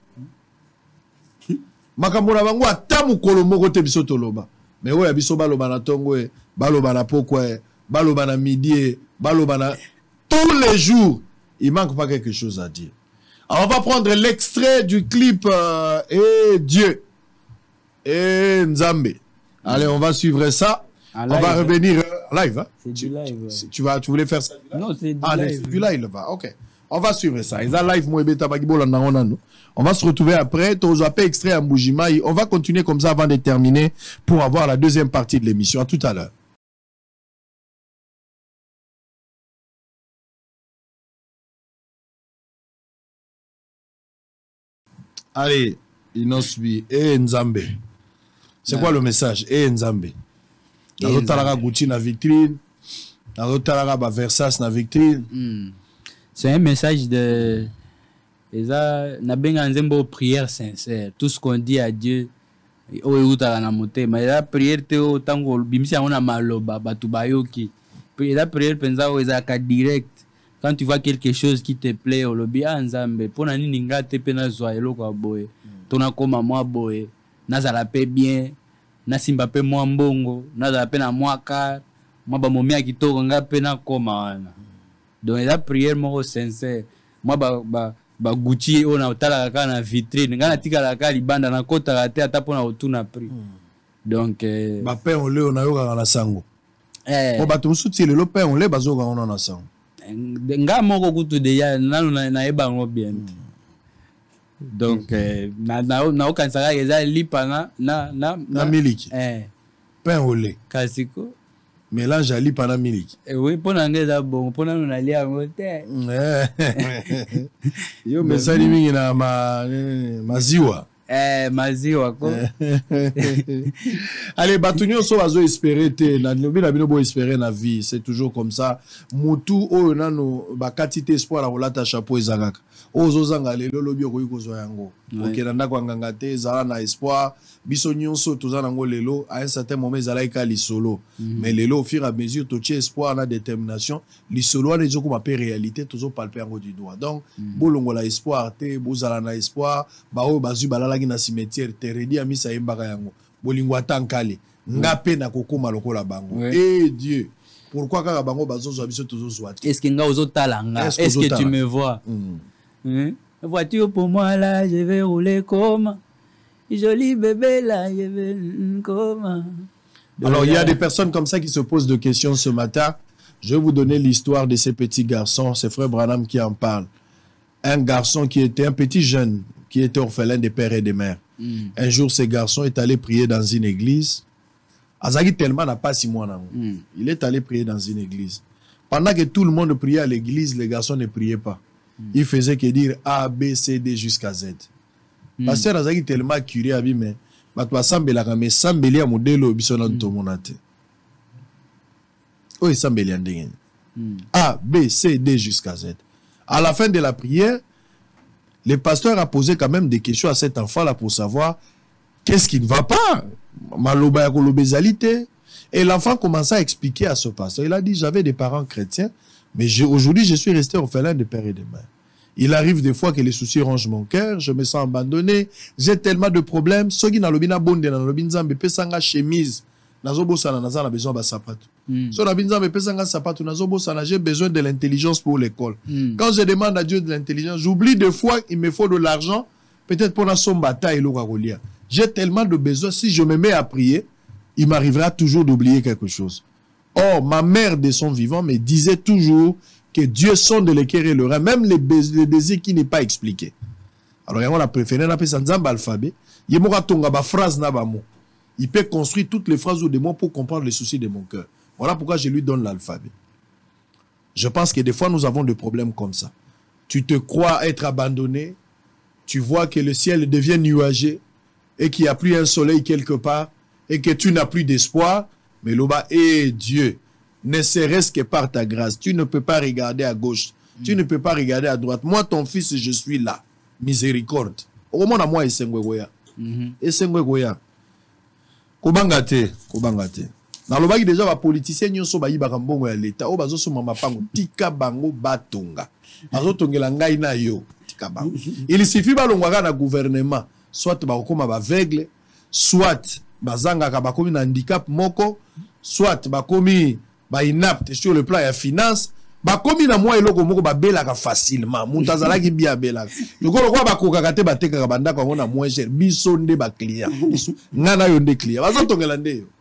makamura bango ata mukolo moko te biso to loba mais oya biso ba loba na tongo e ba loba na poko e ba loba na midi ba loba na tous les jours il manque pas quelque chose à dire. Alors, on va prendre l'extrait du clip euh, et Dieu et Nzambe. Allez, on va suivre ça. En on live, va revenir euh, live. Hein? C'est du live. Ouais. Tu, vas, tu voulais faire ça? Non, c'est du ah, live. C'est du live. Va. Ok. On va suivre ça. Live, on va se retrouver après. Extrait à Mbujimaï. On va continuer comme ça avant de terminer pour avoir la deuxième partie de l'émission. À tout à l'heure. Allez, Inosbi et Nzambe. C'est quoi le message? Et Nzambe. Dans l'autre Gucci na vitrine, dans l'autre Versace na vitrine. Mm. C'est un message de na benga nzembo prière sincère. Tout ce qu'on dit à Dieu, o euta na moté, mais la prière te o tango bimisi on a maloba batu bayoki. La prière penza o ezaka direct. Quand tu vois quelque chose qui te plaît, au lobby, ah, Nzambe, pour nani ninga te pena zoa eloko boye. Tona koma moi boye. Nazala pe bien. Na simba pe moi mbongo. Nazala pe na moi car. Moi ba momia kitoko nga pena koma wana. Donc la prière moko sincère. Moi ba ba ba Gucci on a otala ka na vitrine. Ngana tika la ka libanda na kota la te ata pona otuna prix. Donc euh, ba pain au lait on a yoka na sango. Eh. On ba tout souti le pain au lait bazoka on na sango. Nga moko kutu de ya na na eba ngo bien. Donc euh, na na na okansaka eza lipa na na na na miliki. Eh. Pain au lait. Kasiko. Mélange à lipa na miliki. Eh oui, pour n'angeza bon, pour nous n'aller à côté. Yo mais ça limite na ma maziwa. Eh maziwa ko. Allez, batunyo so bazo espérer te na lobi na bino bo espérer na vie, c'est toujours comme ça. Mutu o nano bakati te espoir la volata chapeau ezakaka. Ozo zanga lelo lobi okoyi kozwa yango. OK na ndako nganga te zala na espoir. Biso nyonso tozana ngo lelo à un certain moment ezala ika li solo. Mais lelo au fur et à mesure to tie espoir na détermination, li solo na ezoko ma pe réalité tozo palper yango du doigt. Donc bolongo la espoir te bozala na espoir, ba o bazu balala na cimetière te redi ami sa yembaka yango. Bolingo atankali. Ngape na kokoma lokola bango. Eh Dieu. Pourquoi kaka bango bazozo biso tozo zwati? Est-ce que nga ozo talanga? Est-ce que tu me vois? Hein? Voiture pour moi là, je vais rouler comme joli bébé là, je vais comme. Alors il y a des personnes comme ça qui se posent des questions ce matin. Je vais vous donner l'histoire de ces petits garçons, c'est Frère Branham qui en parle. Un garçon qui était un petit jeune, qui était orphelin des pères et des mères. Mm. Un jour, ce garçon est allé prier dans une église. Azagi tellement n'a pas six mois. Mm. Il est allé prier dans une église. Pendant que tout le monde priait à l'église, les garçons ne priaient pas. Mm. Il faisait que dire A, B, C, D jusqu'à Z. Mm. Parce que Azagi tellement curieux, mais batwa sambelaka mais sambeli ya modelo bisona ntomonate. Oh, sambeli andenge. A, B, C, D jusqu'à Z. À la fin de la prière, le pasteur a posé quand même des questions à cet enfant-là pour savoir qu'est-ce qui ne va pas. Maloba yakolobezalité. Et l'enfant commença à expliquer à ce pasteur. Il a dit, j'avais des parents chrétiens, mais aujourd'hui, je suis resté orphelin de père et de mère. Il arrive des fois que les soucis rongent mon cœur, je me sens abandonné, j'ai tellement de problèmes. Ceux qui n'ont pas bonde, n'ont pas chemise, n'ont pas besoin de sapato. So na binza me pesanga sapato nazo bosana, j'ai besoin de l'intelligence pour l'école. Mm. Quand je demande à Dieu de l'intelligence, j'oublie des fois il me faut de l'argent, peut-être pour la sombata et l'oragolia. J'ai tellement de besoins, si je me mets à prier, il m'arrivera toujours d'oublier quelque chose. Or, ma mère de son vivant me disait toujours que Dieu sonde le cœur et le rein, même les, les désirs qui n'est pas expliqué. Alors, on a préféré n'appeler ça nzamba alphabet, il y a tonga ba phrase na ba mot. Il peut construire toutes les phrases ou des mots pour comprendre les soucis de mon cœur. Voilà pourquoi je lui donne l'alphabet. Je pense que des fois, nous avons des problèmes comme ça. Tu te crois être abandonné, tu vois que le ciel devient nuagé et qu'il n'y a plus un soleil quelque part et que tu n'as plus d'espoir. Mais là-bas, eh Dieu, ne serait-ce que par ta grâce, tu ne peux pas regarder à gauche, mm. tu ne peux pas regarder à droite. Moi, ton fils, je suis là. Miséricorde. Au moins, moi, Esengwegoya. Esengwegoya. Kobangate, Kobangate. Dans le bagi déjà, les politiciens nyonso ba yibaka mbongo ya l'État. O bazo soma mapango tika bango batonga. Bazo tongela ngai na yo tika bango. Il suffit ba longwaka na gouvernement, soit ba kokoma ba aveugle, soit bazanga ka bakomi na handicap moko, soit bakomi ba inapte sur le plan ya finance, bakomi na mwa eloko moko ba belaka facilement. Muntazala ki bia belaka. Lokolo kwa bakokaka te bateka bandako ngo na moins cher. Biso nde ba client. Ngana yo nde client. Bazo tongela nde yo.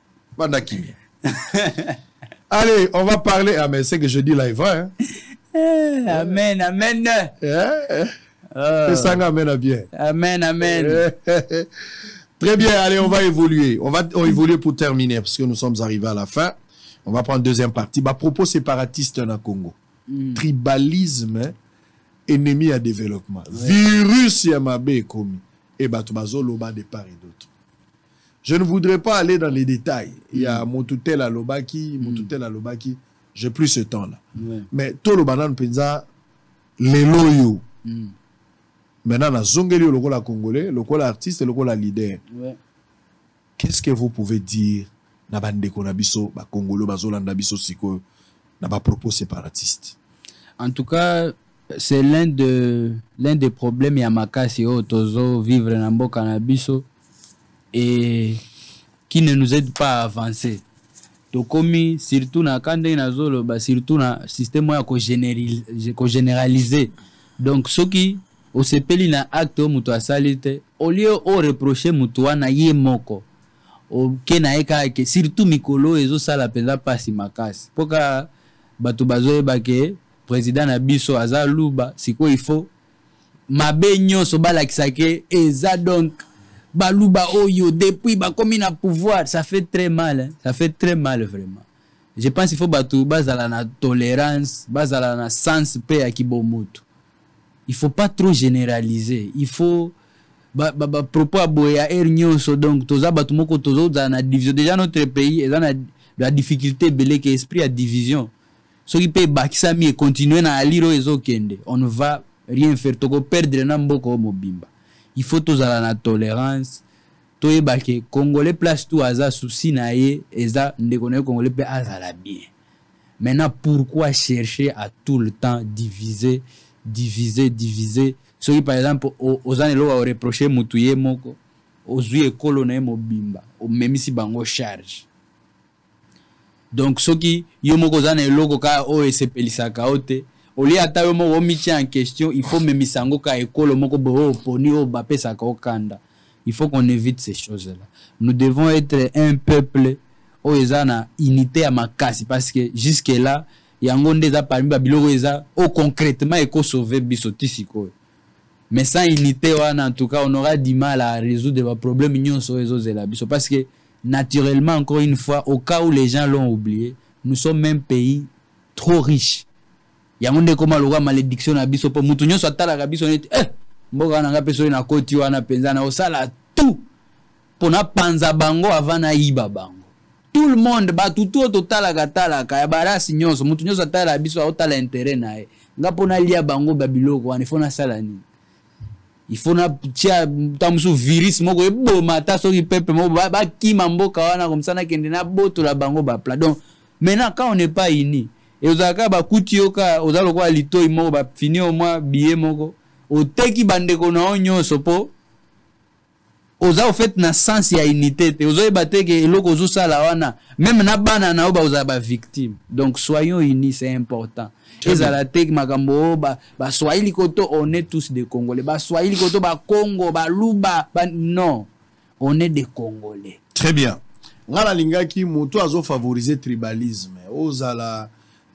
Allez, on va parler. Ah, mais c'est que je dis là, il va. Hein? Eh, amen, amen. Eh, oh. Ça, amen, bien. Amen, amen. Très bien, allez, on va évoluer. On va on évoluer pour terminer, parce que nous sommes arrivés à la fin. On va prendre deuxième partie. Bah, propos séparatiste dans le Congo. Mm. Tribalisme, ennemi à développement. Ouais. Virus, yamabe, commis. Et bah, tu vas loba de part et d'autre. Je ne voudrais pas aller dans les détails. Il y a Moutoutel à Lobaki, Moutoutel à Lobaki. J'ai plus ce temps-là. Ouais. Mais tout le banan penza, les loyaux. Mm. Maintenant, na zongeli le rôle congolais, le rôle artiste, le rôle leader. Ouais. Qu'est-ce que vous pouvez dire na bande konabiso, ba congolo, ba zolanda biso siko, na ba propos séparatistes? En tout cas, c'est l'un de l'un des problèmes yamakasi au tozo vivre na mboka na biso. Et qui ne nous aide pas à avancer. to komi surtout na kande na zolo ba surtout na système ya ko généraliser ko généraliser donc soki o sepeli na acte muto asalite au lieu o reprocher muto wana ye moko o kena eka ke surtout mikolo ezo sala penza pasi makasi poka bato bazoye ba ke président na biso aza luba siko il faut mabe nyonso balakisa ke eza donc baluba oyo depuis ba komi na pouvoir, ça fait très mal hein? Ça fait très mal vraiment. Je pense qu'il faut bato bazala na tolérance, bazala na sens pe ya kibomoto. Il faut pas trop généraliser. Il faut ba ba, ba propos aboya er nyonso donc toza bato moko tozo za na division déjà notre pays eza na la difficulté belé que esprit à division. Ce qui peut bakisa mi et continuer na aliro ezo kende. On ne va rien faire toko perdre na mboko mobimba. Il faut tous à la tolérance. Toi que Congolais place tout à ça souci naie et ça ne connaît Congolais peut à bien. Maintenant pourquoi chercher à tout le temps diviser, diviser, diviser. Ceux qui par exemple aux années là reprocher mutuye moko, aux yeux colonel mobimba, ou même si bango charge. Donc ceux qui yomoko aux années logo ka o et se pelisaka ote. Au lieu ata yo mo mitia en question, il faut même misango ka ekolo moko bo poni o bapé sa ka okanda. Il faut qu'on évite ces choses-là. Nous devons être un peuple o ezana unité à makasi parce que jusque là yango ndeza parmi babiloko eza o concrètement eko sauver biso tisiko. Mais sans unité wana en tout cas on aura du mal à résoudre les problèmes nyonso ezo zela biso parce que naturellement encore une fois au cas où les gens l'ont oublié, nous sommes un pays trop riche. Yangonde koma loga malédiction na biso po mutu nyonso atala ka biso neti eh mboka na ngapeso na koti wana penza na osala tout pona panza bango avana iba bango tout le monde ba tout tout total ka tala ka ya barasi nyonso mutu nyonso atala biso otala intérêt na e ngapo na lia bango babiloko wana ifona sala ni ifona tia tamusu virus moko ebo mata soki pepe mo ba, ba kima mboka wana comme ça na kende na boto la bango ba pla donc maintenant quand on n'est pas unis et ozaka ba kuti yoka ozalo kwa litoi moko ba fini au moins billet moko oteki bandeko na onyo sopo oza au fait na sens ya unité te ozo bateke eloko ozo sala wana même na bana na oba oza ba victime donc soyons unis c'est important ezala tek makambo ba ba swahili koto on est tous des Congolais ba swahili koto ba Congo ba luba ba non on est des Congolais. Très bien. Ngala lingaki moto azo favoriser tribalisme ozala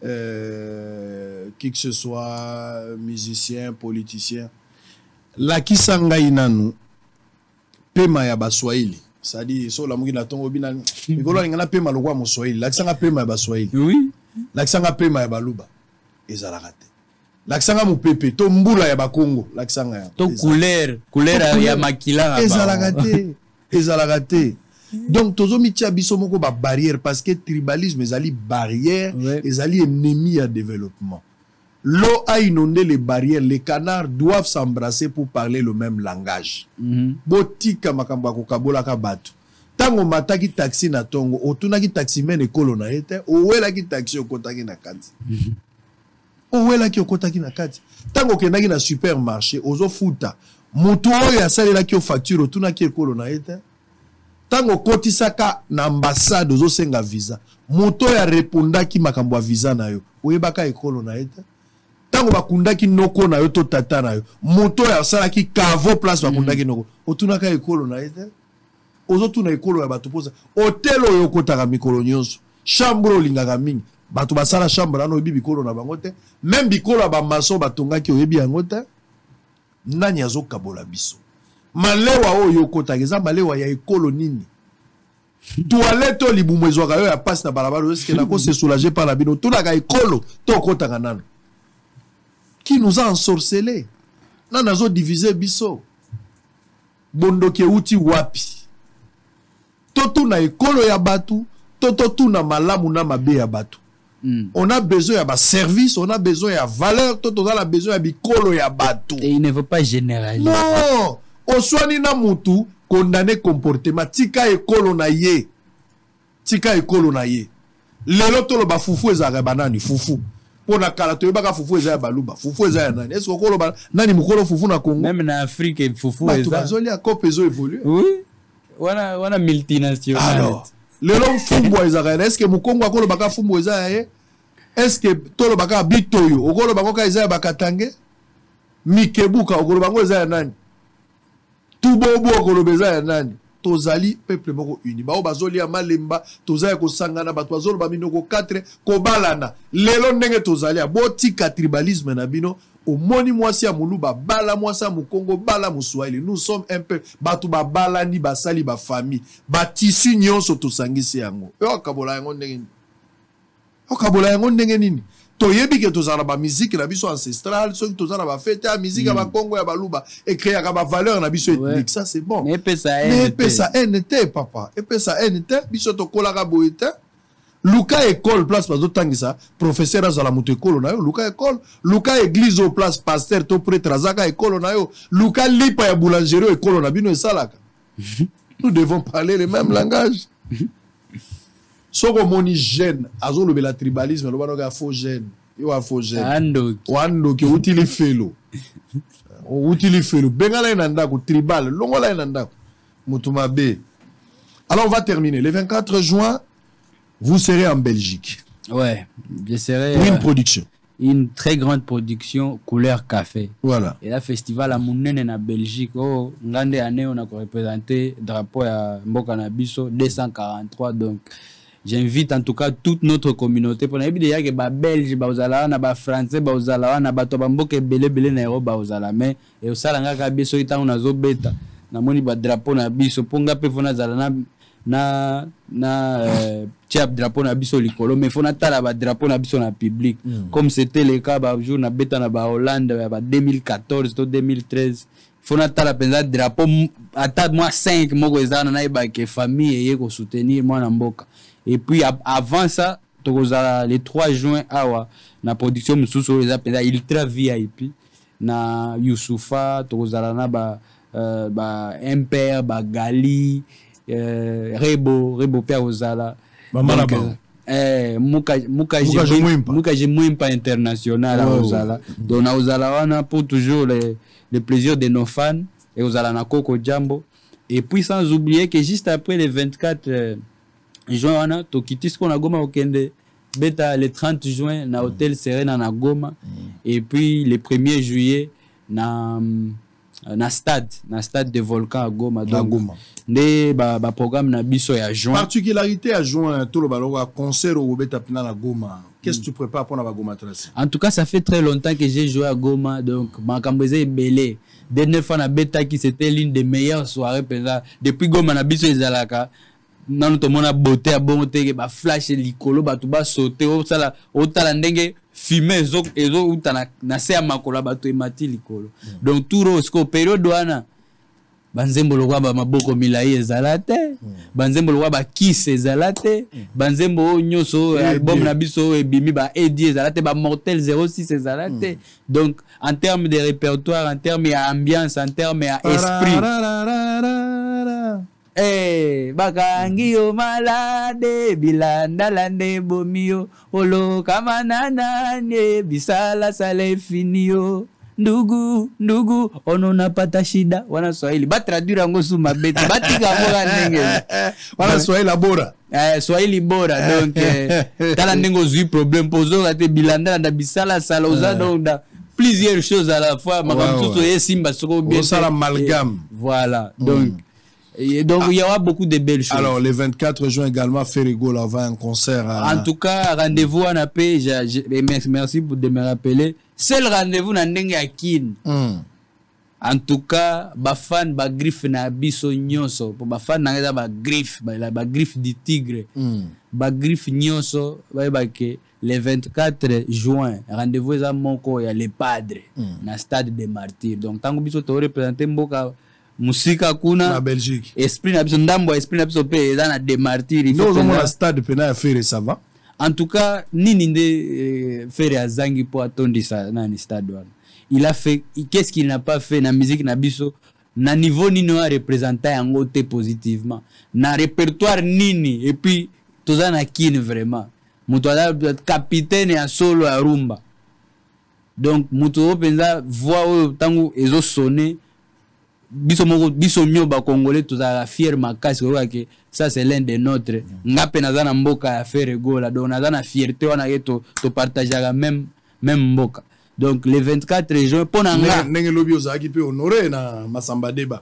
Euh, qui que ce soit musicien, politicien, la qui sangai nanu pema ya baswahili, c'est-à-dire so la mugina tongo bina mikolo ngana pema lokwa mo swahili, la sanga pema ya baswahili. Oui. La sanga pema ya baluba ezala raté. La sanga mu pepe to mbula ya bakongo, la sanga ya to couleur, couleur ya makila ezala raté, ezala raté. Donc tozo mitia biso moko ba barrière parce que tribalisme ezali barrière, ouais. Ezali ennemi à développement. L'eau a inondé les barrières, les canards doivent s'embrasser pour parler le même langage. Mm-hmm. Botika makambo kokabola ka bato. Tango mataki taxi na tongo, otunaki taxi men ekolo na ete, owela ki taxi okotaki na kati. Mm-hmm. Owela ki okotaki na kati. Tango kendaki na supermarché, ozo futa. Mutu oyo asalela ki o facture otunaki ekolo na ete. Tango kotisaka na ambassade ozo senga visa. Moto ya repondaki makambo ya visa na yo. Oyebaka ekolo na ete. Tango bakundaki noko na yo to tata na yo. Moto ya salaki kavo place bakundaki noko. Otunaka ekolo na ete. Ozo tuna ekolo ya bato posa. Hotel oyo kotaka mikolo nyonso. Chambre olingaka mingi. Bato basala chambre ano oyebi bikolo na bango te. Même bikolo ya bamaso batongaki oyebi yango te. Nani azo kabola biso. Malewa oyo kotaka eza malewa ya ekolo nini. Toilette o libumu ezwaka yo ya passe na balabala est-ce que nako se soulager par la bino tunaka ekolo to kotaka nano. Qui nous a ensorcelés. Nana zo diviser biso. Bondoke uti wapi. Toto na ekolo ya batu, toto tu na malamu na mabe ya batu. Mm. On a besoin de service, on a besoin de valeur, tout on a besoin de bikolo ya batu. Et il ne veut pas généraliser. Non. Oswani na mutu condamné comportement tika ekolo na ye. Tika ekolo na ye. Lelo tolo ba fufu ezaka banani fufu. Pona kala to yebaka fufu ezaya baluba. Fufu ezaya nani? Est-ce que kolo ba nani mukolo fufu na Congo? Même na Afrique fufu ezaya. ezaya. Bazoli a kope zo évoluer. Oui. Wana wana multinational. Alors, lelo fumbo ezaka est-ce que mukongo akolo baka fumbo eza ye est-ce que tolo baka bitoyo okolo bango ka eza bakatange mikebuka okolo bango eza nani tubobo okolo beza ya nani tozali peuple moko uni bao bazoli ya malemba tozali kosangana bato bazolo ba minoko quatre kobalana lelo ndenge tozali botika tribalisme na bino omoni mwasi ya muluba bala mwasi ya mukongo bala muswahili nous sommes un peu bato babala ni basali ba famille ba tissu nyonso tosangisi yango yo kabola yango ndenge nini okabola yango ndenge nini toyebi ke tozala ba musique na biso ancestral soki tozala ba fête ya musique ya ba Congo ya baluba et créer ka ba valeur na biso ethnique ça c'est bon mais pesa mais pesa N T papa et pesa N T biso to kola ka boite luka école place bazo tangisa professeur azala muto école na yo luka école luka église au place pasteur to prêtre azaka école na yo luka lipa ya boulangerie école na bino esalaka nous devons parler le même langage. Soko moni jeune azolo bela tribalisme lo banoka faux jeune yo a faux jeune ando wando ke utili felo utili felo bengala inanda ko tribal longola inanda mutuma be. Alors on va terminer le vingt-quatre juin vous serez en Belgique. Ouais, je serai pour une euh, production, une très grande production couleur café. Voilà. Et là festival à Mounene na Belgique oh ngande année on a représenté drapeau à Mboka na biso deux cent quarante-trois donc j'invite en tout cas toute notre communauté pour nabi déjà que ba belge ba ozala na ba français ba ozala na ba to ba mboka belé belé na ero ba ozala mais et osala ngaka biso itango na zo beta na moni ba drapeau na biso ponga pe fona zala na na na euh, tia drapeau na biso likolo mais fona tala ba drapeau na biso na public mm. Comme c'était le cas ba jour na beta na ba Hollande ba deux mille quatorze to deux mille treize fona tala penza drapeau ata moi cinq moko ezana na ba ke famille eye ko soutenir moi na mboka. Et puis avant ça, le trois juin, awa na production mususu les appela ultra V I P na Youssoufa, tozalana ba euh, ba Imper, ba Gali, euh, Rebo, Rebo Père Ozala. Donc, eh muka muka muka jemwimpa international à Ozala. Donc na Ozala wana pour toujours le le plaisir de nos fans et Ozala na Coco Jambo. Et puis sans oublier que juste après le vingt-quatre euh, juin wana tokitis ko na Goma okende beta le trente juin na hôtel Serena na Goma et puis le premier juillet na na stade na stade de Volcan à Goma donc ne ba ba programme na biso ya juin. Particularité à juin tout le baloga concert au beta pina na Goma. Qu'est-ce que tu prépares pour na Goma Tracy? En tout cas ça fait très longtemps que j'ai joué à Goma donc makambeze belé dernière fois na beta qui c'était l'une des meilleures soirées depuis Goma na biso ezalaka nanu to mona beauté a bon te ba flash likolo ba tu ba sauter o sala o tala ndenge filmer ezo ezo utana na se makolo ba to emati likolo donc tout rosco période wana banzembo lokwa ba maboko milai ezalate banzembo lokwa ba kiss ezalate banzembo nyoso album na biso ebimi ba edi ezalate ba mortel zéro six ezalate donc en termes de répertoire en termes d'ambiance en termes d'esprit. Eh, bakangio malade bilanda lande bomio olo kamanana ne bisala sale finio ndugu ndugu ono napata shida wana Swahili ba traduire ngo suma beti batika moga ndenge wana Swahili bora eh Swahili bora donc eh, tala ndenge zui problème pozo ate bilanda na bisala sala oza donc plusieurs choses à la fois makamsuto ye simba soko bien ça l'amalgame voilà donc et donc ah. Il y aura beaucoup de belles choses. Alors le vingt-quatre juin également Ferrigo là va un concert à... En tout cas rendez-vous en appel merci merci pour de me rappeler c'est le rendez-vous na ndenge ya kin mm. En tout cas ba fan ba griffe na biso nyonso pour ba fan na ba griffe ba ba griffe du tigre mm. Ba griffe nyonso ba ba ke le vingt-quatre juin rendez-vous za moko ya les padres mm. Na stade des martyrs donc tango biso to représenter mboka musika kuna na Belgique esprit na biso ndambo esprit na biso pe za na des martyrs il faut que le stade pena faire ça va. En tout cas nini nde euh, faire azangi po atondisa na ni stade wana il a fait qu'est-ce qu'il n'a pas fait na musique na biso na niveau nini a représenter yango te positivement na répertoire nini et puis toza na kin vraiment muto ala capitaine ya solo ya rumba donc muto openza voix tango ezo sonner biso moko biso nyoba congolais tous à fier makasi que ça c'est l'un des nôtres ngape nazana mboka ya faire gola donc nazana fierté wana yeto to partager la même même mboka donc les vingt-quatre régions pour nga nenge lobi ozaki pe honoré na Masamba Deba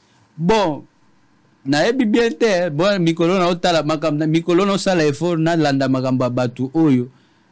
bon na ebi bien te bon mikolo na otala makambo mikolo no sala effort na landa makambo batu oyo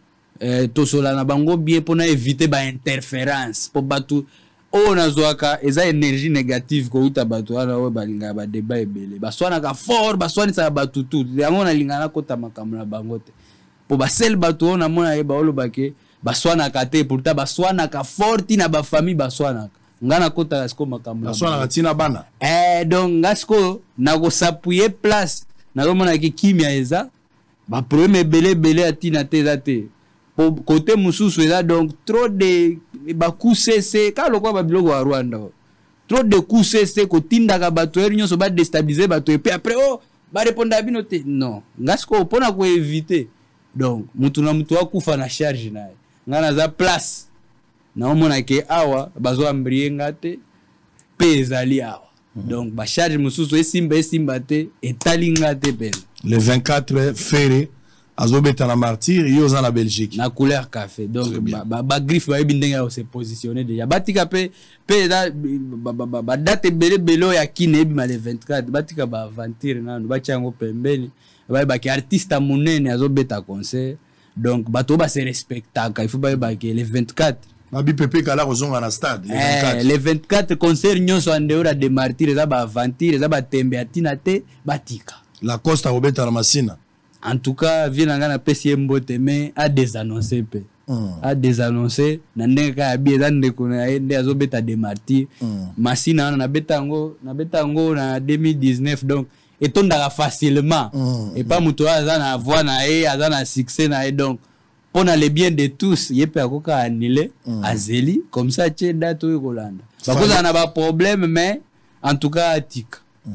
eh tosola na bango bien pour na éviter ba interférence pour batu o nazwaka eza énergie négative ko uta batu wana o balinga ba débat ebele baswana ka fort baswani sa batu tout yango na lingana kota makambo na bango te po ba sel batu na mona yeba olo bake baswana ka te pourtant baswana ka fort na ba famille baswana ngana kota sko makambo baswana ka tina bana eh donc ngasko na ko s'appuyer place na ko mona ki kimia eza ba problème ebele ebele atina te zate po côté mususu eza donc trop de ba kusese ka lokwa ba biloko wa Rwanda trop de kusese ko tinda ka bato eri nyonso ba déstabiliser bato et puis après oh ba répondre à binote non ngasko pona ko éviter donc mutu na mutu akufa na charge naye ngana za place na omona ke awa bazo ambrier ngate pe ezali awa donc ba charge mususu esimba esimba te etali ngate pe le vingt-quatre féré azobeta na martyr yo za na Belgique na couleur café donc ba ba, ba griffe ba ebindenga se positionner déjà batika pe pe da ba, ba, ba, ba date bele belo ya kine bi le vingt-quatre batika ba aventure na ba chango pembeni ba ba ki artiste munene azobeta concert donc bato ba se respectaka il faut ba ba que le vingt-quatre babi pepe kala kozonga na stade le vingt-quatre eh, le vingt-quatre concert nyonso andeura de martyr za ba aventure za ba tembe atina te batika la costa robeta na masina. En tout cas, vient na P C M Bote mais a désannoncé pe. Mm. A désannoncé na ndeka abi za ndeko na ende azobeta de martyr. Mm. Masina na betango na betango na deux mille dix-neuf donc etondaka facilement. Mm. Et pas muto aza na voix na e aza na succès na e donc pour le bien de tous yepe akoka annulé mm. azeli comme ça tche date o kolanda. Parce que na ba problème mais en tout cas atika. Mm.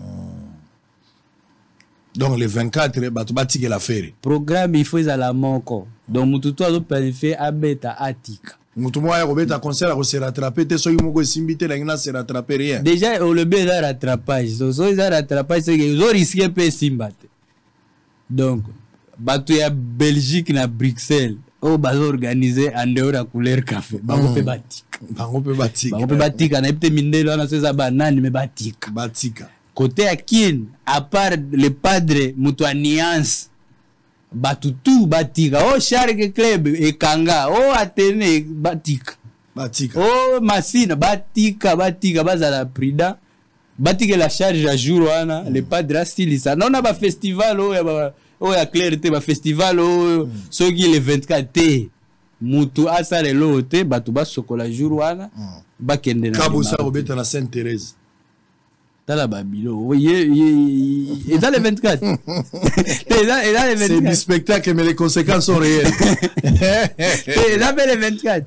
Donc les vingt-quatre bato batike la faire programme il faut à la moko donc mututu azo planifier abeta atika mutu moya ko beta concert ko se rattraper te soki moko simbite la ngina se rattraper rien déjà on le bien là rattrapage so so ça rattrapage c'est que ils ont risqué pe simbate donc bato ya Belgique na Bruxelles o bazo organiser en dehors la couleur café bango pe batika bango pe batika bango pe batika na epte mindelo na seza banani me batika batika côté à Kin, à part le padre Mutuanians, Batutu Batika, oh Charles Club et Kanga, oh Athénée Batika, Batika, oh Massine Batika, Batika, Bazala Prida, Batika la charge à jour, mm. le padre Stilisa. Non, on a un festival, oh, oh, à clarté, un festival, oh, ce qui est le vingt-quatre, Mutu Asa le Lote, Batuba Sokola Jourwana, Bakende. Kaboussa Robeta la Sainte-Thérèse. Dans la Babylone, oui, et dans les vingt-quatre. C'est du spectacle, mais les conséquences sont réelles. Et dans les vingt-quatre.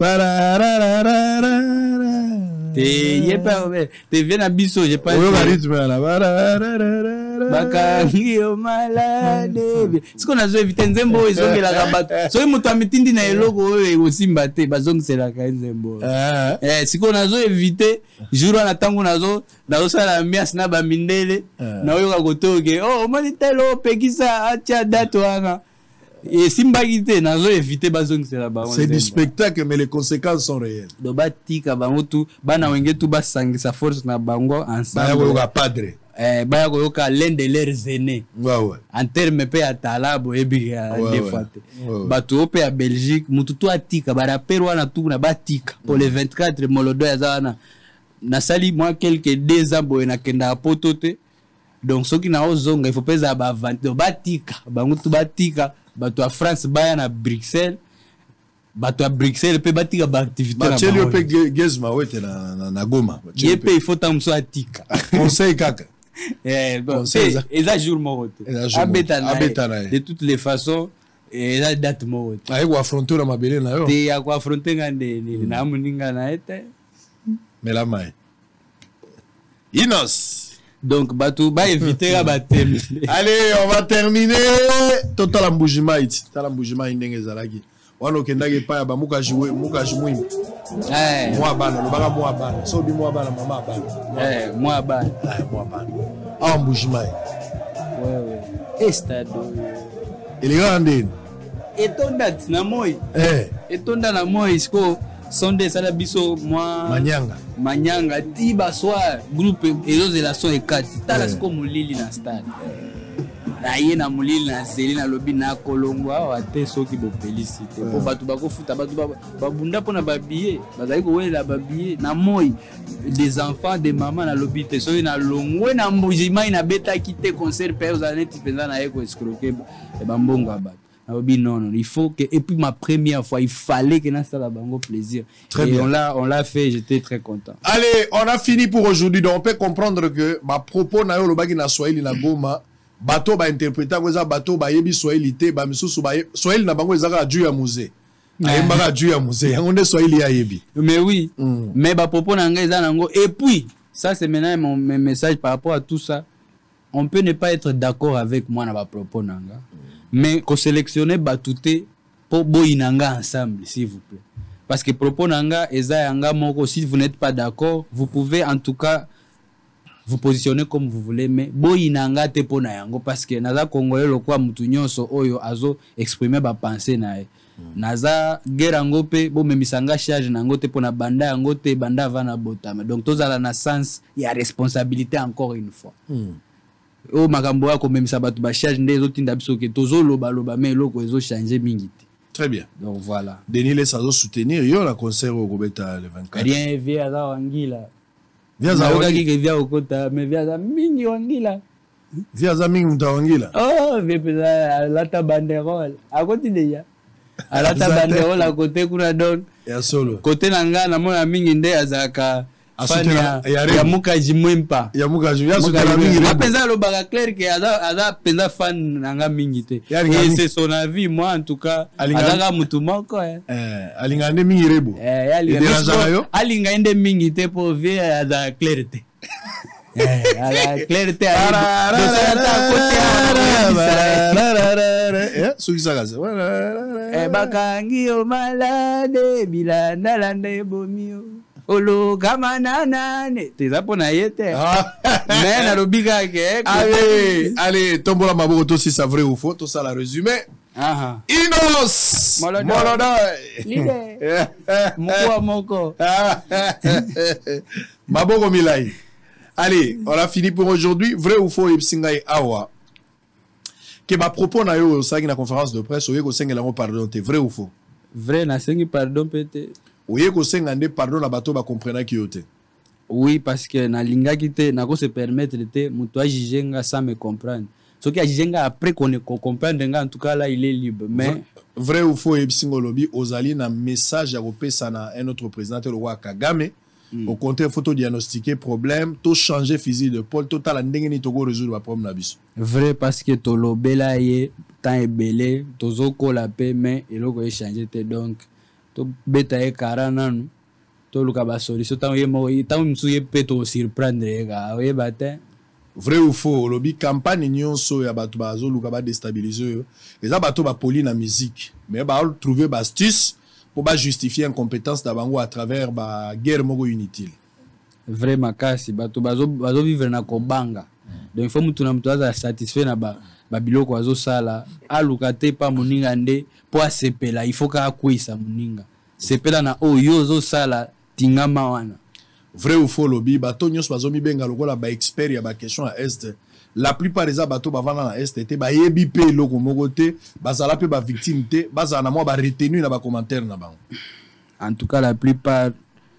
Tu viens à Bissau, j'ai pas. Oui, le rythme là. Bakangi o malade. Ce qu'on a joué vite nzembo ezongi la rabat. So mutu amitindi na eloko oyo osimbate bazongi sela ka nzembo. Eh siko nazo éviter jour na tango nazo nazo sala mias na ba mindele na oyo ka kotoke. Oh moni telo pekisa acha date wana. Et simbagité nazo éviter bazongi sela ba. C'est du spectacle mais les conséquences sont réelles. Do batika bango tu bana wenge tu basangisa force na bango ensemble. Ba padre. Eh, baya koyoka l'un de leurs aînés. Ouais, ouais. En termes pe ya talabo ebi ya defate. Bato pe ya Belgique, mututu atika, barapero wana tu na batika. Pour les vingt-quatre, molodo ya zana. Na sali moi quelques deux ans boye na kenda potote. Donc soki na ozonga, il faut pesa ba vente batika. Bango tu batika, bato a France baya na Bruxelles. Bato a Bruxelles pe batika ba activité na. Bacheli pe gezma wete na na Goma. Yepe il faut tamso atika. Conseil kaka. Eh bon, c'est ça jour morote. Abetana. De toutes les façons, et la date morote. Aïe quoi affronter la mabele na yo. Te ya quoi affronter ngande ni na muninga na ete. Mais la main. Inos. Donc batou ba éviter à batem. Allez, on va terminer. Total mbujima iti. Total mbujima indenge zalaki. Wano kendage pa ya ba muka jouer, muka jouer. Eh. Moi bana, le baga moi bana. So bi moi bana, maman bana. Eh, moi bana. Eh, moi bana. Ah, Mbujimai. Ouais, ouais. Et stade. Il est grand ndine. Et ton date na moi. Eh. Et ton date na moi, isko sonde sala biso moi. Manyanga. Manyanga tiba soir groupe ezo de la son et quatre. Tala sko mulili na stade. Na ye na mulili na zeli na lobi na kolongwa wa te soki bo félicité. Po batu bako futa batu ba bunda pona ba billet. Bazali ko wela ba billet na moi des enfants des mamans na lobi te so na longwe na Mbujimai na beta kite concert père zaneti penza na eko escroquer e bambongo abatu. Non, non, il faut que, et puis ma première fois, il fallait que ça la bango plaisir. Très et bien. On l'a, on l'a fait, j'étais très content. Allez, on a fini pour aujourd'hui. Donc on peut comprendre que ma propos na yo lobaki na Swahili na Goma, bateau ba interpréter ko za bateau ba yebi Swahili te ba misusu ba Swahili na bango ezaka aju ya musée. Ayemba aju ya musée. Yango nde Swahili ya yebi. Mais oui. Mm. Mais ba propos na nga eza nango et puis ça c'est maintenant mon, mon message par rapport à tout ça. On peut ne pas être d'accord avec moi na ba propos na nga. Mais qu'on sélectionne batouté pour boinanga ensemble, s'il vous plaît. Parce que propos nanga eza yanga moko, si vous n'êtes pas d'accord, vous pouvez en tout cas vous positionner comme vous voulez, mais boinanga te pona yango parce que naza congolais lokwa mutu nyonso oyo azo exprimer ba pensée nae. Naza guerre yango pe bo memisanga charge nango te pona banda yango te banda vana botama. Donc tozala na sens ya responsabilité encore une fois. Mm. O makambo ya ko même ça batu ba charge ndé ezotinda biso ke tozo loba loba mais loko ezo changer mingi. Très bien. Donc voilà. Denis les sazo soutenir yo la concert au Robeta le vingt-quatre. Rien via za wangila. Via za wangila ki via okota mais via za mingi wangila. Via za mingi mta wangila. Oh, via pesa la ta banderole. A côté déjà. A la ta banderole à côté kuna don. Ya solo. Côté nanga na mona mingi ndé azaka. Fani ya, ya muka jimwempa ya muka jimwempa ya sutela mingi rebo penza lo baga clair que aza aza penza fan nanga mingi te et c'est son avis moi en tout cas azaga mutu moko eh eh alinga ende mingi rebo eh alinga alinga ende mingi te po vie aza clair te eh ala clair te ala eh suki saka eh bakangi o malade bilanda lande bomio Olo kamanane teza pona yete mais na lobika ke allez allez tombola maboko to si c'est vrai ou faux tout ça la résumé aha Inos Molodoi lide moko moko maboko milai. Allez, on a fini pour aujourd'hui. Vrai ou faux ipsingai awa que ma propos na yo ça na conférence de presse oye ko sengela ngo pardon te vrai ou faux? Vrai na sengi pardon peut-être. Oui, pardon na bato ba comprendre ki yote. Oui, parce que na linga kite na ko se permettre te muto ajijenga sans me comprendre. Ce qui ajijenga après qu'on ne comprendre nga en tout cas là il est libre. Mais vrai ou faux ebsingo lobi ozali na message à repesa na un autre président le roi Kagame mm. au contraire photo diagnostiquer problème, to changer physique de Paul total ndenge ni to go résoudre ba problème na biso. Vrai parce que to lobela ye temps ebelé tozo ko la paix mais eloko e changer te donc to beta e karana no to luka ba solution tant ye mo tant msu ye peto surprendre ga we batin. Vrai ou faux lobby campagne nyonso ya bato bazo luka ba déstabiliser yo eza bato ba poli na musique mais ba trouver ba astuce pour ba justifier incompétence da bango à travers ba guerre moko inutile. Vrai makasi bato bazo bazo vivre na kobanga donc il faut mutu na mutu aza satisfait na ba ba biloko azo sala aluka te pa moninga nde po asepela il faut ka akwisa moninga sepela na oyo zo sala tingama wana. Vrai ou faux lobby bato nyos bazo mi benga lokola ba expert ya ba question à est la plupart des bateaux bavana na est était ba yebi pe loko moko te bazala pe ba victime te bazala na mo ba retenu na ba commentaire na bango. En tout cas la plupart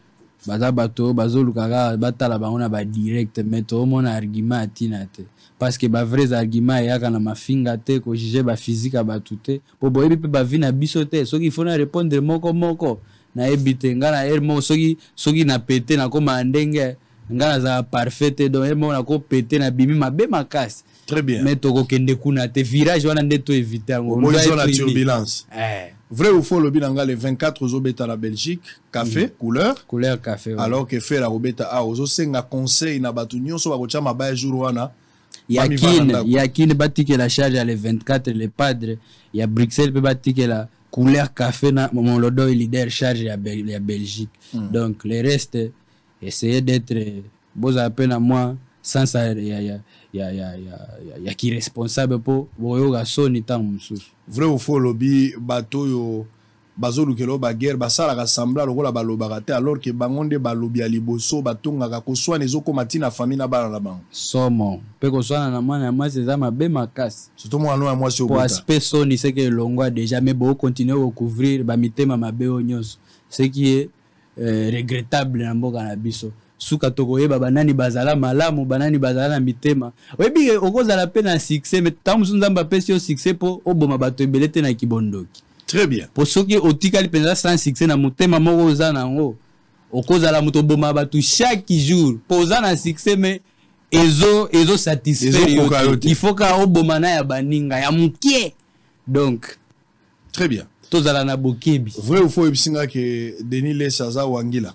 baza bato bazo lukaka batala bango na ba direct mais to mona argument atina te parce que ba vrais argument ya kana mafinga te ko juger ba physique ba tuté po boyebi pe ba vie na biso te soki il faut na répondre moko moko na ebite ngana ermo soki soki na pété na koma ndenge ngana za parfait donc ermo na ko pété na bimi mabe makasi. Très bien. Mais to ko kende kuna te virage wana nde to éviter ngo on doit la turbulence. Eh. Vrai ou faux lobby nanga le vingt-quatre aux obeta la Belgique café mm. couleur couleur café ouais. Alors que fait la obeta a ozo senga conseil na batu nyonso ba kocha mabaya jour wana yakine yakine batike la charge à le vingt-quatre le padre ya Bruxelles pe batike la couleur café na mon lodo leader charge ya la Belgique. Mm. Donc le reste essayer d'être beaux appels à moi sans ça il y a il y a il y a il y a qui responsable pour boyoga soni tant mususu. Vrai ou faux lobby bateau yo bazolu kelo ba guerre basala ka sambla lokola balobaka te alors que bangonde balobi ya liboso batongaka ko swana ezoko matina famille na bana na bango. Somo pe ko swana na mwana moi c'est ça mabe makasi. Surtout moi no moi sur pour aspect soni c'est que longwa déjà mais bon continuer à couvrir ba mitema mabe onyos ce qui est euh, regrettable na mboka na biso. Suka tokoyeba banani bazala malamu banani bazala na mitema webi okozala pe na succès mais tant nzamba pesi au succès po oboma bato ebelete na kibondoki. Très bien. Pour ceux qui ont ticali pensa sans succès na motema moko za nango okozala moto boma batu chaque jour posa na succès mais ezo ezo satisfaire il faut ka oboma na ya baninga ya mukie donc très bien tozala na bokebi vrai ou faux ebisinga que Denis Lesaza Wangila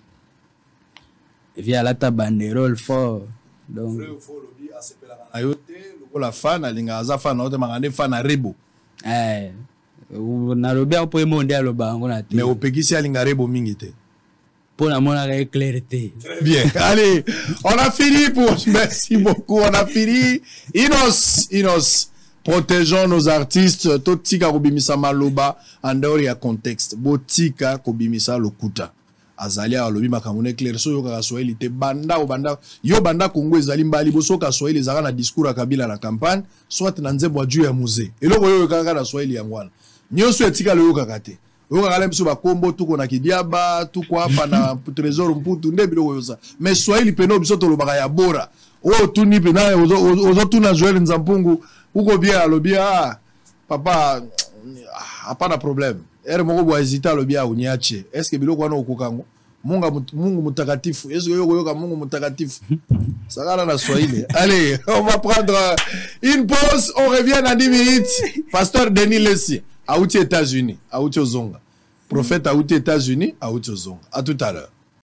via la ta banderole fort donc vrai ou faux lobby asepela na yote lokola fan alinga aza fan na yote mangane fan na rebo eh na lobi a po monde a loba ngo na te mais opekisi alinga rebo mingi te pour la mona clarté. Bien, allez, on a fini pour merci beaucoup, on a fini. Inos, Inos, protégeons nos artistes. Totika kobimisa maloba en dehors ya contexte. Botika kobimisa lokuta. Azalia alobi makamune clair so yo ka Swahili te banda o banda yo banda Congo ezali mbali boso ka Swahili zaka na discours ya Kabila na campagne soit na nzembo juu ya musée. Eloko yo kaka na Swahili yangwana. Nyoso etika lo yo kaka te. Yo kaka lemso ba kombo tuko na kidiaba tuko hapa na trésor mputu nde biloko yosa. Mais Swahili peno biso to lobaka ya bora. O tuni pena ozo tuna Joel Nzampungu uko bien alobi ah papa hapana problème. Ere moko bo hésiter alobi a unyache. Est-ce que biloko wana okokango? Munga Mungu mutakatifu. Est-ce que yoko yoka Mungu mutakatifu? Sagala na Swahili. Allez, on va prendre une pause, on revient dans dix minutes. Pasteur Denis Lessi, à outi États-Unis, à outi Ozonga. Prophète à outi États-Unis, à outi Ozonga. À tout à l'heure.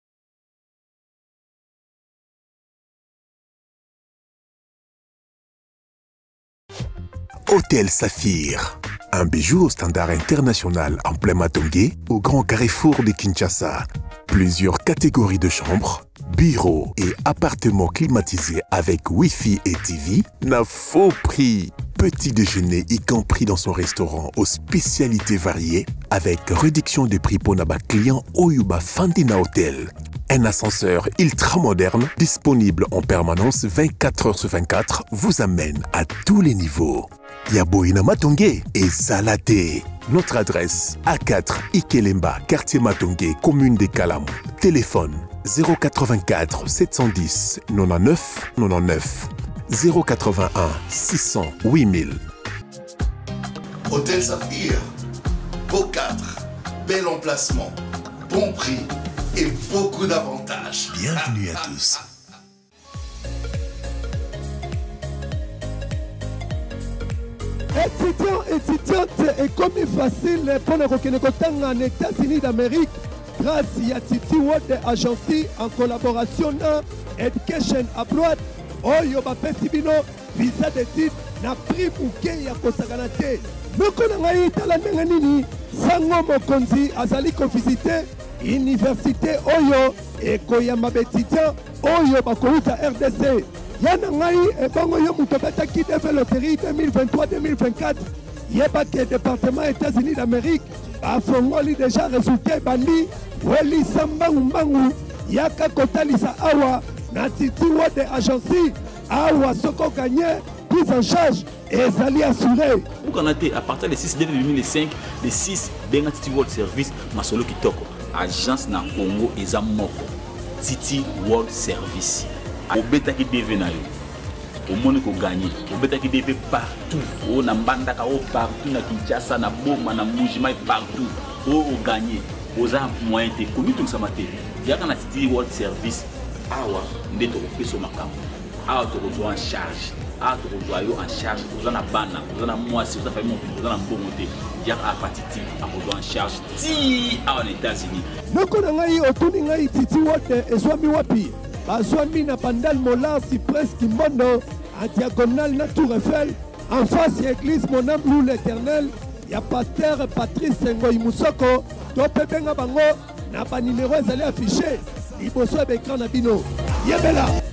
Hôtel Saphir, un bijou au standard international en plein Matongé, au grand carrefour de Kinshasa. Plusieurs catégories de chambres, bureaux et appartements climatisés avec Wi-Fi et T V, n'a faux prix. Petit déjeuner y compris dans son restaurant aux spécialités variées, avec réduction des prix pour naba clients Oyuba Fandina Hotel. Un ascenseur ultra moderne, disponible en permanence vingt-quatre heures sur vingt-quatre, vous amène à tous les niveaux. Yaboina Matongé et Salaté. Notre adresse A quatre Ikelemba, quartier Matongé, commune des Kalamou. Téléphone zéro quatre-vingt-quatre sept cent dix quatre-vingt-neuf quatre-vingt-neuf zéro quatre-vingt-un six cents huit mille. Hôtel Saphir, Beau quatre, bel emplacement, bon prix et beaucoup d'avantages. Bienvenue à tous. Étudiants, étudiantes, et comme il facile pour les reconnaissants en États-Unis d'Amérique, grâce à Titi World Agency en collaboration avec Education Abroad, Oyo Bapesibino, visa d'études, na prix bouquet ya kosakanate. Mekona ngai tala nini, sango mokonzi azali ko visiter université Oyo et koyamba étudiant Oyo bakouta R D C. Yana ngai e bango yo mutobeta ki développerie deux mille vingt-trois deux mille vingt-quatre. Yeba ke département États-Unis d'Amérique a fongoli déjà résultat bandi weli sambangu mbangu yaka kotalisa awa na Titi World Agency awa soko gagné prise en charge et zali assuré. À partir des six deux mille cinq, les six benga Titi World Service masolo kitoko agence na Congo eza moko Titi World Service. Obeta ki deve na yo omoni ko gagner obeta ki deve partout o na mbandaka o partout na Kinshasa na Boma na Mujima partout o o gagner oza moyen te komi tout ça maté yaka na Titi World Service awa ndeto ko peso makambo awa to ko en charge awa to ko yo en charge oza na bana oza na mwasi oza famille oza na mbongo te yaka apatiti a en charge ti awa na États-Unis noko na ngai otuni ngai Titi World ezwami wapi Bazwami na Pandal Mola si presque Mondo, en diagonale na Tour Eiffel, en face de l'église Mon âme loue l'éternel, ya pasteur Patrice Ngoyi Musoko to pe benga bango na ba numéro ezali affiché liboso ya écran na bino yebela